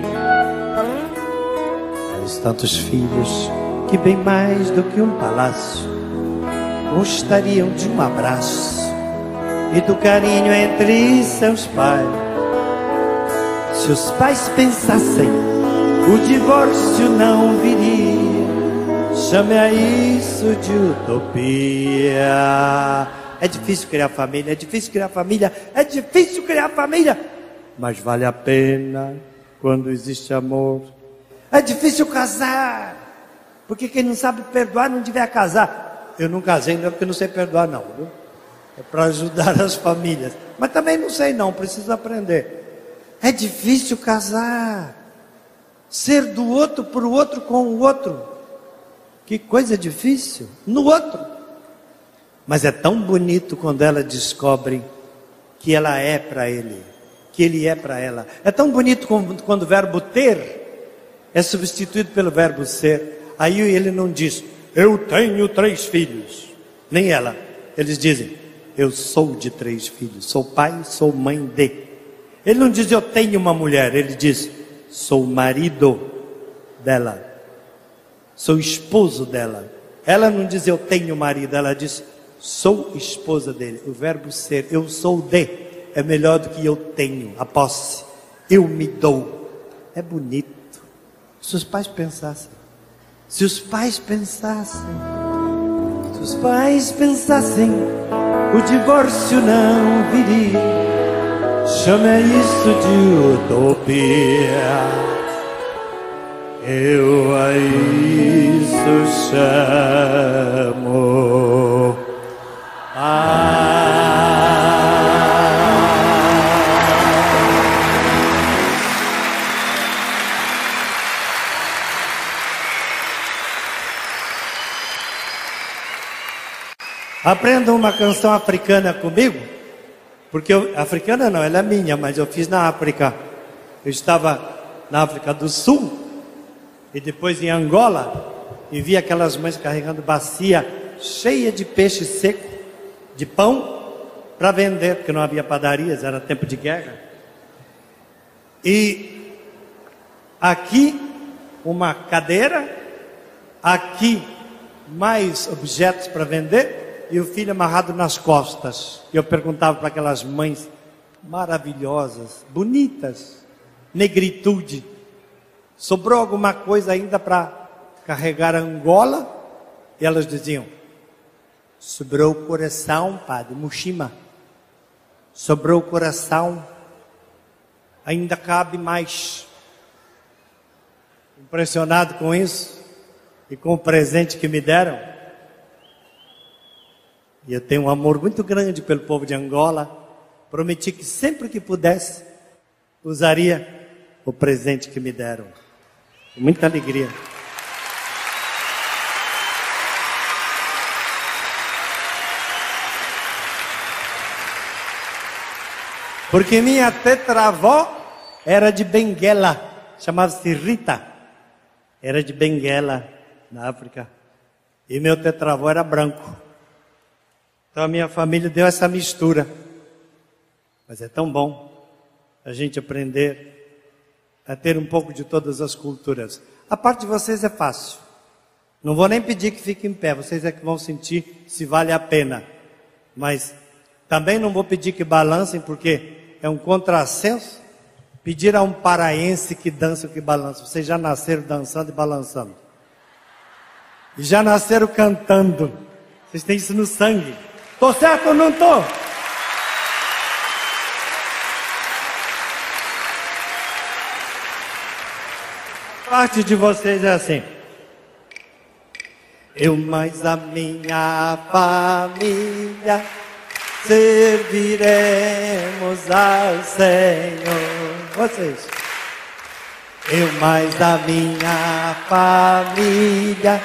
[SPEAKER 1] Os tantos filhos que bem mais do que um palácio gostariam de um abraço e do carinho entre seus pais. Se os pais pensassem, o divórcio não viria. Chame a isso de utopia. É difícil criar família, é difícil criar família, é difícil criar família, mas vale a pena quando existe amor. É difícil casar, porque quem não sabe perdoar não devia casar. Eu não casei não porque não sei perdoar não, viu? É para ajudar as famílias. Mas também não sei não, preciso aprender. É difícil casar. Ser do outro para o outro com o outro. Que coisa difícil. No outro. Mas é tão bonito quando ela descobre que ela é para ele, que ele é para ela. É tão bonito quando o verbo ter é substituído pelo verbo ser. Aí ele não diz: eu tenho 3 filhos. Nem ela. Eles dizem: eu sou de 3 filhos. Sou pai, sou mãe de. Ele não diz: eu tenho uma mulher. Ele diz: sou marido dela. Sou esposo dela. Ela não diz: eu tenho marido. Ela diz: sou esposa dele. O verbo ser, eu sou de, é melhor do que eu tenho. A posse. Eu me dou. É bonito. Se os pais pensassem. Se os pais pensassem, se os pais pensassem, o divórcio não viria. Chame isso de utopia. Eu a isso chamo Aprendam uma canção africana comigo, porque africana não, ela é minha, mas eu fiz na África. Eu estava na África do Sul e depois em Angola e vi aquelas mães carregando bacia cheia de peixe seco, de pão para vender, porque não havia padarias, era tempo de guerra. E aqui uma cadeira, aqui mais objetos para vender. E o filho amarrado nas costas. E eu perguntava para aquelas mães maravilhosas, bonitas, negritude: sobrou alguma coisa ainda para carregar a Angola? E elas diziam: sobrou o coração, padre, Mushima. Sobrou o coração, ainda cabe mais. Impressionado com isso e com o presente que me deram. E eu tenho um amor muito grande pelo povo de Angola. Prometi que sempre que pudesse, usaria o presente que me deram. Com muita alegria. Porque minha tetravó era de Benguela, chamava-se Rita. era de Benguela, na África. E meu tetravô era branco. Então a minha família deu essa mistura. Mas é tão bom a gente aprender a ter um pouco de todas as culturas. A parte de vocês é fácil. Não vou nem pedir que fiquem em pé, vocês é que vão sentir se vale a pena. Mas também não vou pedir que balancem, porque é um contrassenso pedir a um paraense que dança ou que balança. Vocês já nasceram dançando e balançando. E já nasceram cantando. Vocês têm isso no sangue. Tô certo ou não tô? Parte de vocês é assim. Eu mais a minha família serviremos ao Senhor. Vocês. Eu mais a minha família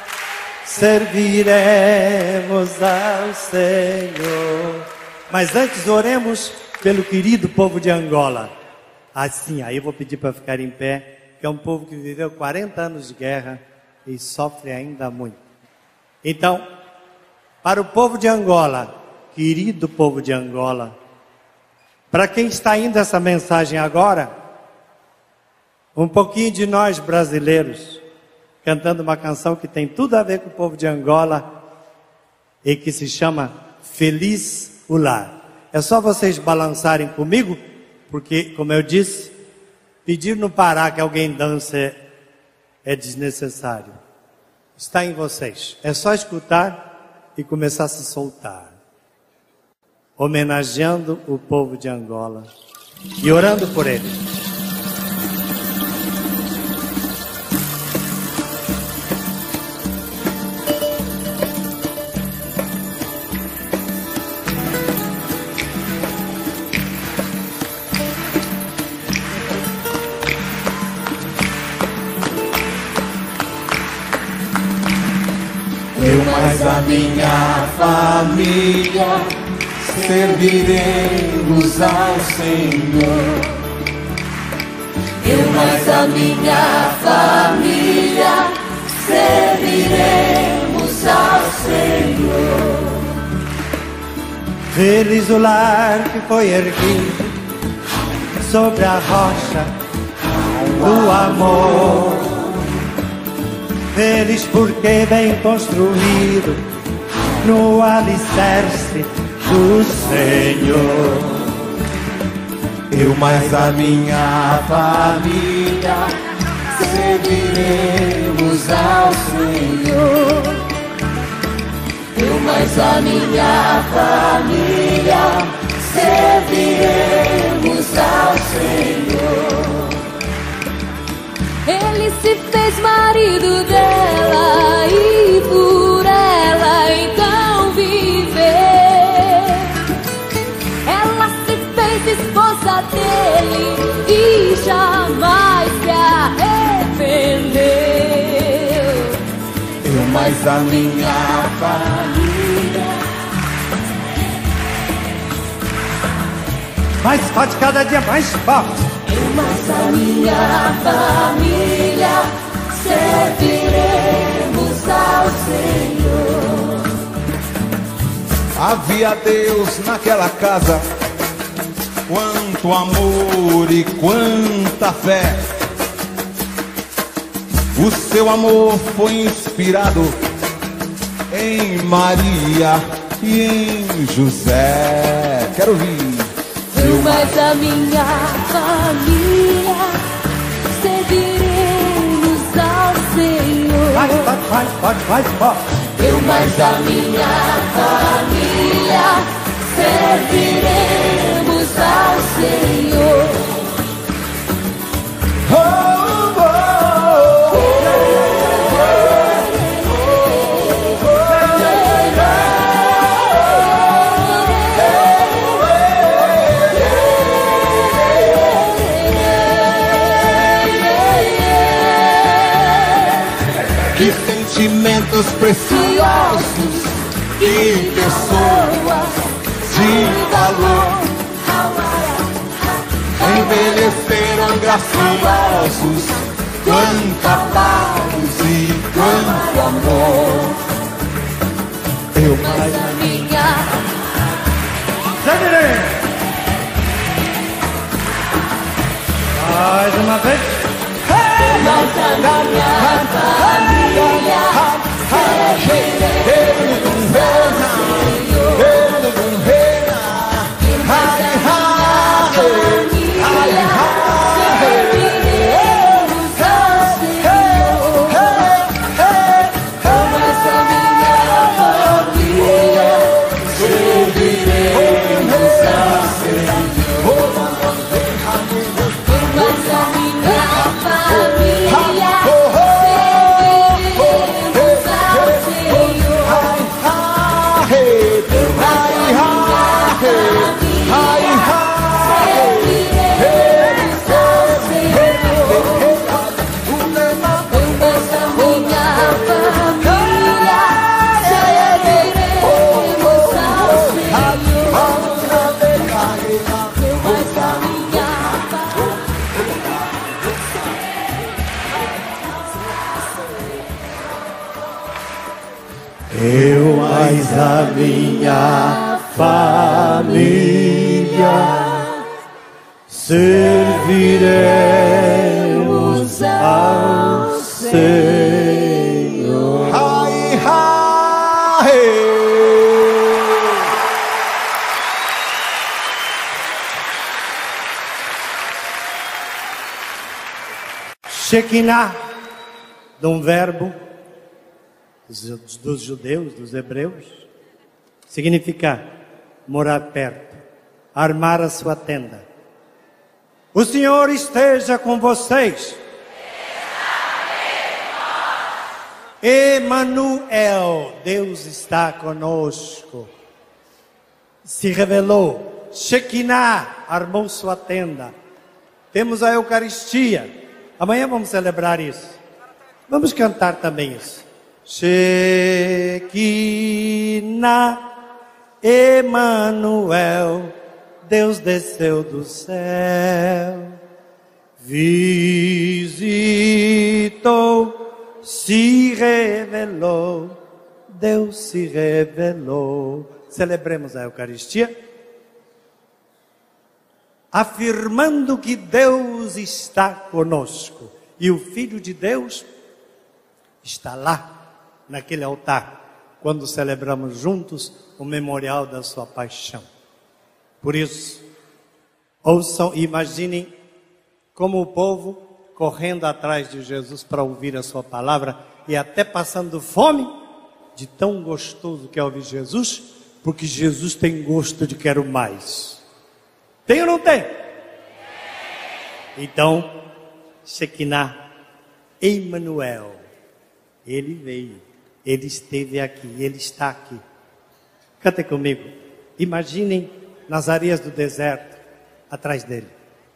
[SPEAKER 1] serviremos ao Senhor. Mas antes oremos pelo querido povo de Angola. Assim, aí eu vou pedir para ficar em pé, que é um povo que viveu 40 anos de guerra e sofre ainda muito. Então, para o povo de Angola, querido povo de Angola, para quem está indo essa mensagem agora, um pouquinho de nós brasileiros, cantando uma canção que tem tudo a ver com o povo de Angola e que se chama Feliz o Lar. É só vocês balançarem comigo, porque, como eu disse, pedir no Pará que alguém dance é desnecessário. Está em vocês. É só escutar e começar a se soltar. Homenageando o povo de Angola e orando por ele.
[SPEAKER 2] Eu mais a minha família serviremos ao Senhor.
[SPEAKER 4] Eu mais a minha família serviremos ao Senhor.
[SPEAKER 1] Feliz o lar que foi erguido sobre a rocha do amor. Feliz porque bem construído no alicerce do Senhor.
[SPEAKER 2] Eu mais a minha família
[SPEAKER 4] Serviremos ao Senhor. Eu mais a minha família serviremos ao Senhor.
[SPEAKER 3] Ele se fez marido dela e por ela então viver. Ela se fez esposa dele e jamais se arrependeu.
[SPEAKER 2] Eu mais a minha família.
[SPEAKER 1] Mais forte, cada dia mais forte.
[SPEAKER 4] Eu mais a minha família serviremos ao Senhor.
[SPEAKER 2] Havia Deus naquela casa, quanto amor e quanta fé. O seu amor foi inspirado em Maria e em José. Quero ouvir.
[SPEAKER 3] Eu mais a minha família serviremos ao Senhor.
[SPEAKER 1] Mais forte.
[SPEAKER 4] Eu mais a minha família serviremos ao Senhor.
[SPEAKER 2] Que sentimentos preciosos e pessoas de valor envelheceram graciosos quanta paz e quanto amor. Eu mais
[SPEAKER 3] a minha
[SPEAKER 1] mais uma vez.
[SPEAKER 3] mas a minha família
[SPEAKER 1] eu mais a minha família serviremos ao Senhor.
[SPEAKER 2] Ai, ai.
[SPEAKER 1] Shekinah, de um verbo dos judeus, dos hebreus, significa morar perto, armar a sua tenda. O Senhor esteja com vocês. Emanuel, Deus está conosco. Se revelou. Shekinah, armou sua tenda. Temos a Eucaristia. Amanhã vamos celebrar isso. Vamos cantar também isso. Shekinah, Emanuel, Deus desceu do céu, visitou, se revelou, Deus se revelou. Celebremos a Eucaristia, afirmando que Deus está conosco e o Filho de Deus está lá, naquele altar, quando celebramos juntos o memorial da sua paixão. Por isso, ouçam e imaginem como o povo correndo atrás de Jesus para ouvir a sua palavra e até passando fome, de tão gostoso que é ouvir Jesus, porque Jesus tem gosto de quero mais. Tem ou não tem? Então, Shekinah, Emanuel, ele veio, ele esteve aqui, ele está aqui. Cantem comigo. Imaginem nas areias do deserto, atrás dele.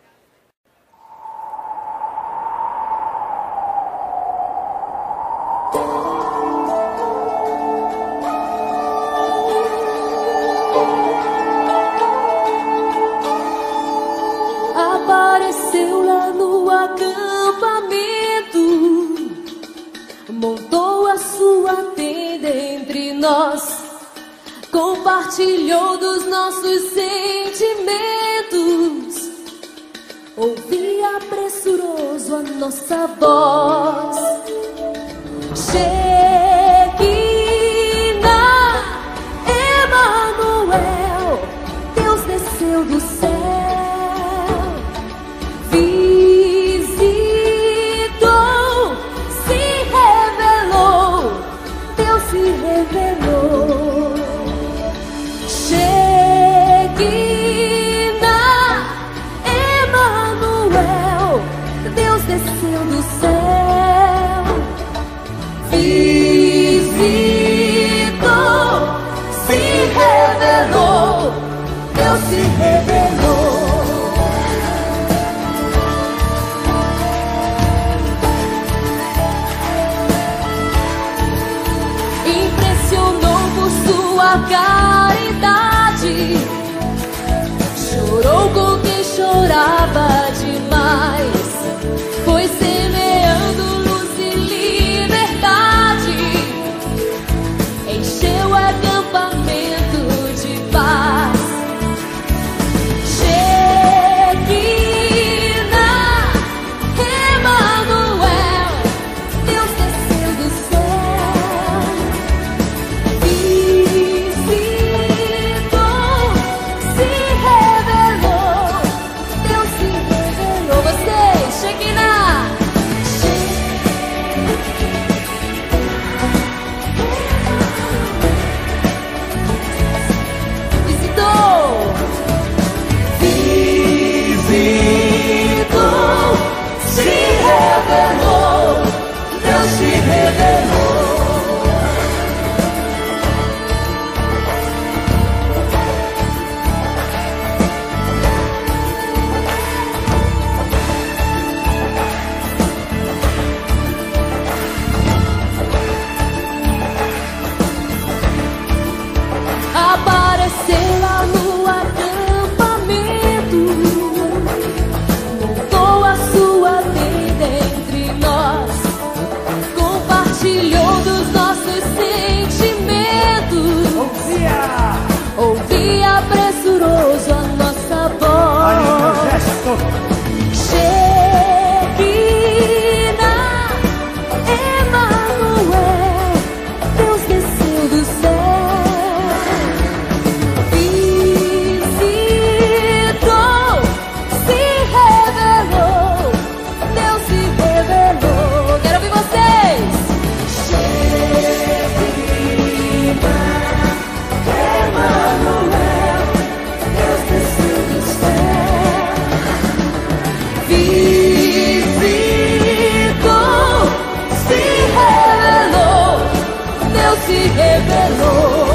[SPEAKER 3] apareceu lá no acampamento, montou a sua tenda entre nós, compartilhou dos nossos sentimentos, ouvia pressuroso a nossa voz. Shekinah, Emanuel, Deus desceu do céu, visitou, se revelou, Deus se revelou. Shekinah, Emanuel, Deus desceu do céu, visitou, se revelou, Deus se revelou. Impressionou por sua caridade, chorou com quem chorava demais, foi semeando apareceu lá no acampamento, montou a sua tenda entre nós, compartilhou dos nossos sentimentos, ouvia pressuroso a nossa voz.
[SPEAKER 1] Olha o meu gesto.
[SPEAKER 3] Shekinah, Emanuel, Deus desceu do céu, visitou, se revelou, Deus se revelou. Quero ouvir vocês. Shekinah, Emanuel, Deus desceu do céu, visitou, se revelou, Deus se revelou.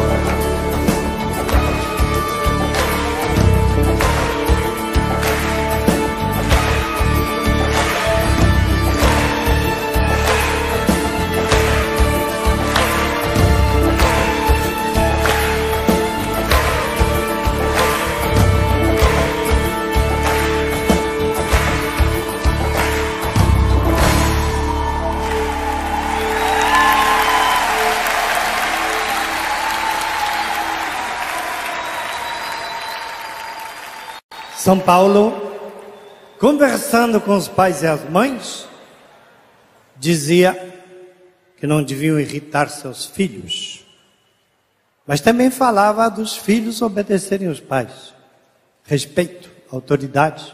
[SPEAKER 1] São Paulo, conversando com os pais e as mães, dizia que não deviam irritar seus filhos, mas também falava dos filhos obedecerem os pais, respeito, autoridade.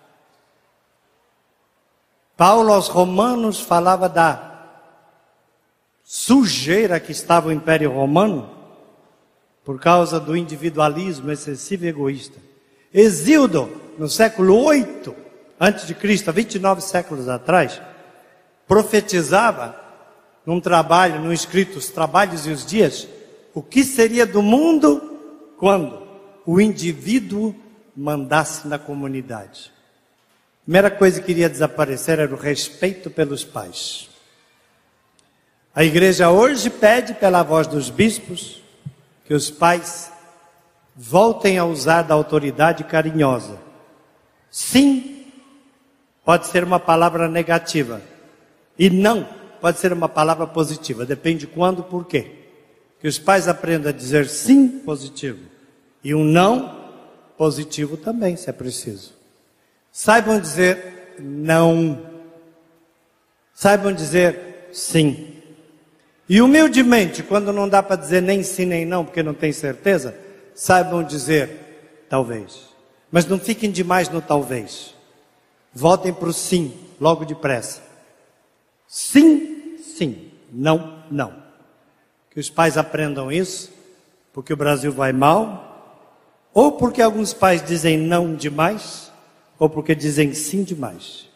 [SPEAKER 1] Paulo aos Romanos falava da sujeira que estava o Império Romano por causa do individualismo excessivo e egoísta. Hesíodo, no século 8 a.C., 29 séculos atrás, profetizava num trabalho, num escrito, Os Trabalhos e os Dias, o que seria do mundo quando o indivíduo mandasse na comunidade. A primeira coisa que iria desaparecer era o respeito pelos pais. A igreja hoje pede, pela voz dos bispos, que os pais voltem a usar da autoridade carinhosa. Sim, pode ser uma palavra negativa. E não, pode ser uma palavra positiva. Depende quando, por quê. Que os pais aprendam a dizer sim positivo. E um não positivo também, se é preciso. Saibam dizer não. Saibam dizer sim. E humildemente, quando não dá para dizer nem sim nem não, porque não tem certeza, saibam dizer talvez. Mas não fiquem demais no talvez. Voltem para o sim, logo depressa. Sim, sim. Não, não. Que os pais aprendam isso, porque o Brasil vai mal, ou porque alguns pais dizem não demais, ou porque dizem sim demais.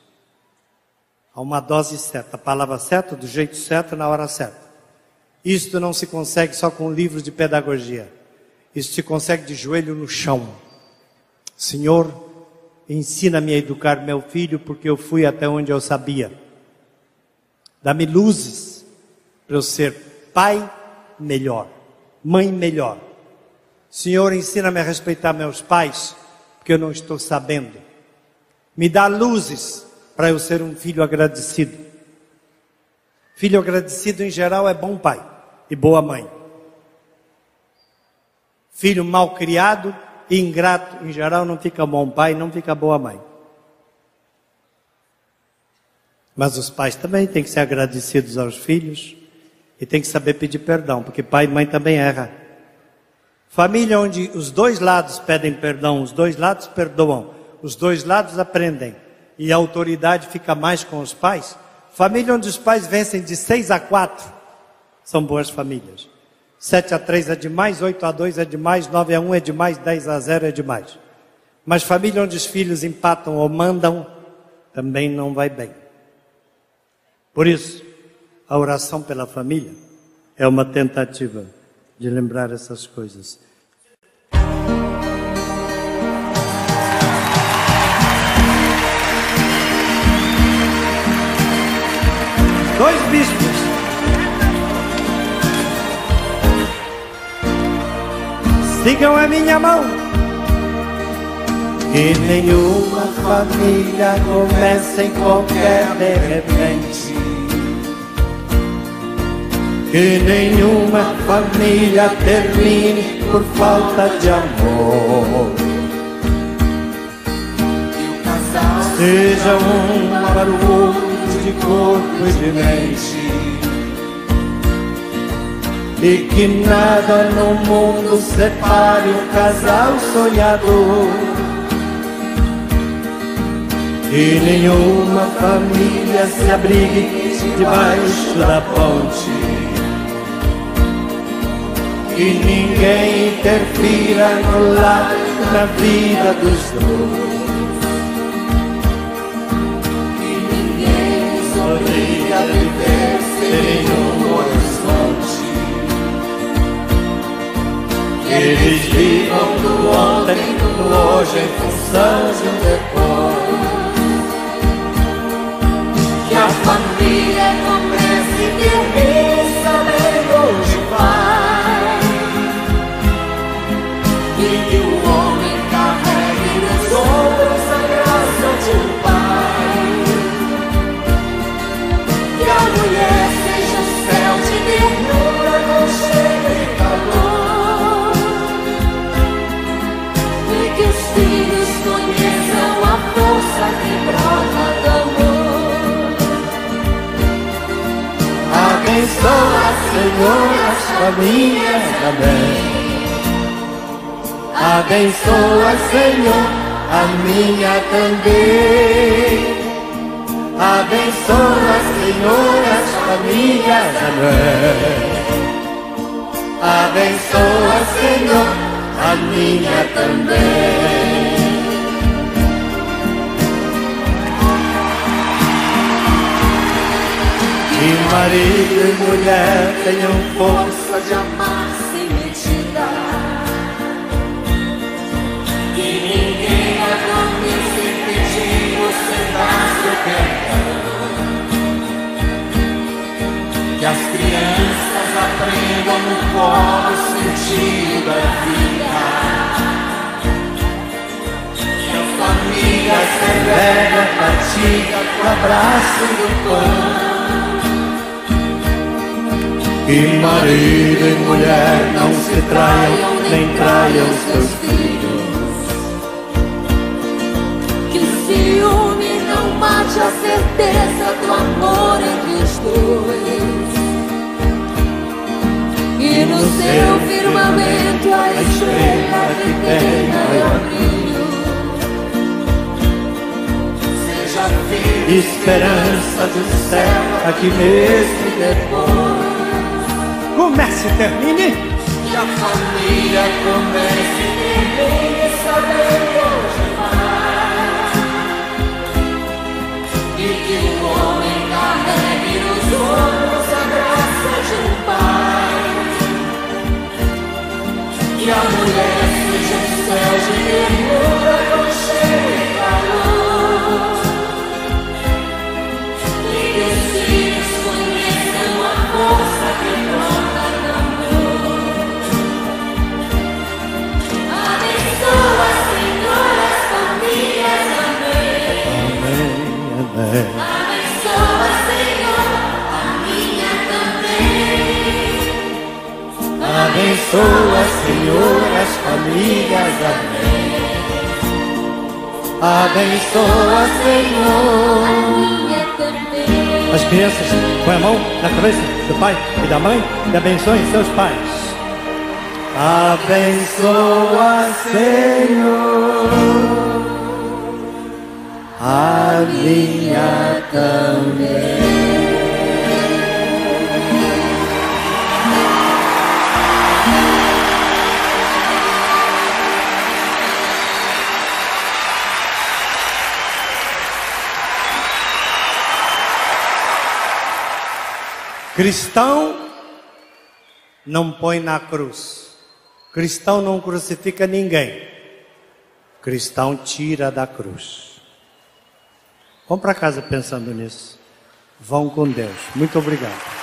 [SPEAKER 1] Há uma dose certa, a palavra certa, do jeito certo, na hora certa. Isto não se consegue só com livros de pedagogia. Isso se consegue de joelho no chão. Senhor, ensina-me a educar meu filho, porque eu fui até onde eu sabia. Dá-me luzes para eu ser pai melhor, mãe melhor. Senhor, ensina-me a respeitar meus pais, porque eu não estou sabendo. Me dá luzes para eu ser um filho agradecido. Filho agradecido em geral é bom pai e boa mãe. Filho mal criado e ingrato, em geral, não fica bom pai, não fica boa mãe. Mas os pais também têm que ser agradecidos aos filhos e têm que saber pedir perdão, porque pai e mãe também erram. Família onde os dois lados pedem perdão, os dois lados perdoam, os dois lados aprendem e a autoridade fica mais com os pais. Família onde os pais vencem de 6-4 são boas famílias. 7-3 é demais, 8-2 é demais, 9-1 é demais, 10-0 é demais. Mas família onde os filhos empatam ou mandam, também não vai bem. Por isso, a oração pela família é uma tentativa de lembrar essas coisas. Dois bispos. sigam a minha mão. Que nenhuma família comece em qualquer de repente. Que nenhuma família termine por falta de amor. Seja um para o outro de corpo e de mente. E que nada no mundo separe um casal sonhador. E nenhuma família se abrigue debaixo da ponte. E ninguém interfira no lar, na vida dos dois. E ninguém nos obriga a viver sem nenhum horizonte. Que eles vivam do ontem, do hoje, em função de um depois. Que a família comece e termine sabendo onde vai. E que o homem carregue nos ombros a graça de um pai. Que a mulher seja um céu de ternura, aconchego e calor. E que os filhos conheçam a força que brota do amor. Abençoa, Senhor, as famílias, amém. Abençoa, Senhor, a minha também. Abençoa, Senhor, as famílias, amém. Abençoa, Senhor, a minha também. Que marido e mulher tenham força de amar sem medida. Que ninguém adormeça e pedir o seu perdão. Que as crianças aprendam no colo o sentido da vida. Que a família celebra a partida com o abraço do pão. Que marido e mulher não se traiam, nem traiam seus filhos.
[SPEAKER 3] Que o ciúme não mate a certeza do amor entre os dois. E no seu firmamento a estrela que tem maior brilho
[SPEAKER 1] seja a esperança do céu aqui mesmo e depois. Comece e termine.
[SPEAKER 4] Que a família comece e termine sabendo onde vai. E que o homem carregue nos ombros a graça de um pai. Que a mulher seja um céu de ternura, aconchego e calor. E que os filhos conheçam a força que brota.
[SPEAKER 3] Abençoa, Senhor, a minha também.
[SPEAKER 1] Abençoa, Senhor, as famílias, amém. Abençoa, Senhor,
[SPEAKER 3] a minha também.
[SPEAKER 1] as crianças, põe a mão na cabeça do pai e da mãe e abençoem seus pais. Abençoa, Senhor, a minha também. Cristão não põe na cruz. Cristão não crucifica ninguém. Cristão tira da cruz. Vão para casa pensando nisso. Vão com Deus. Muito obrigado.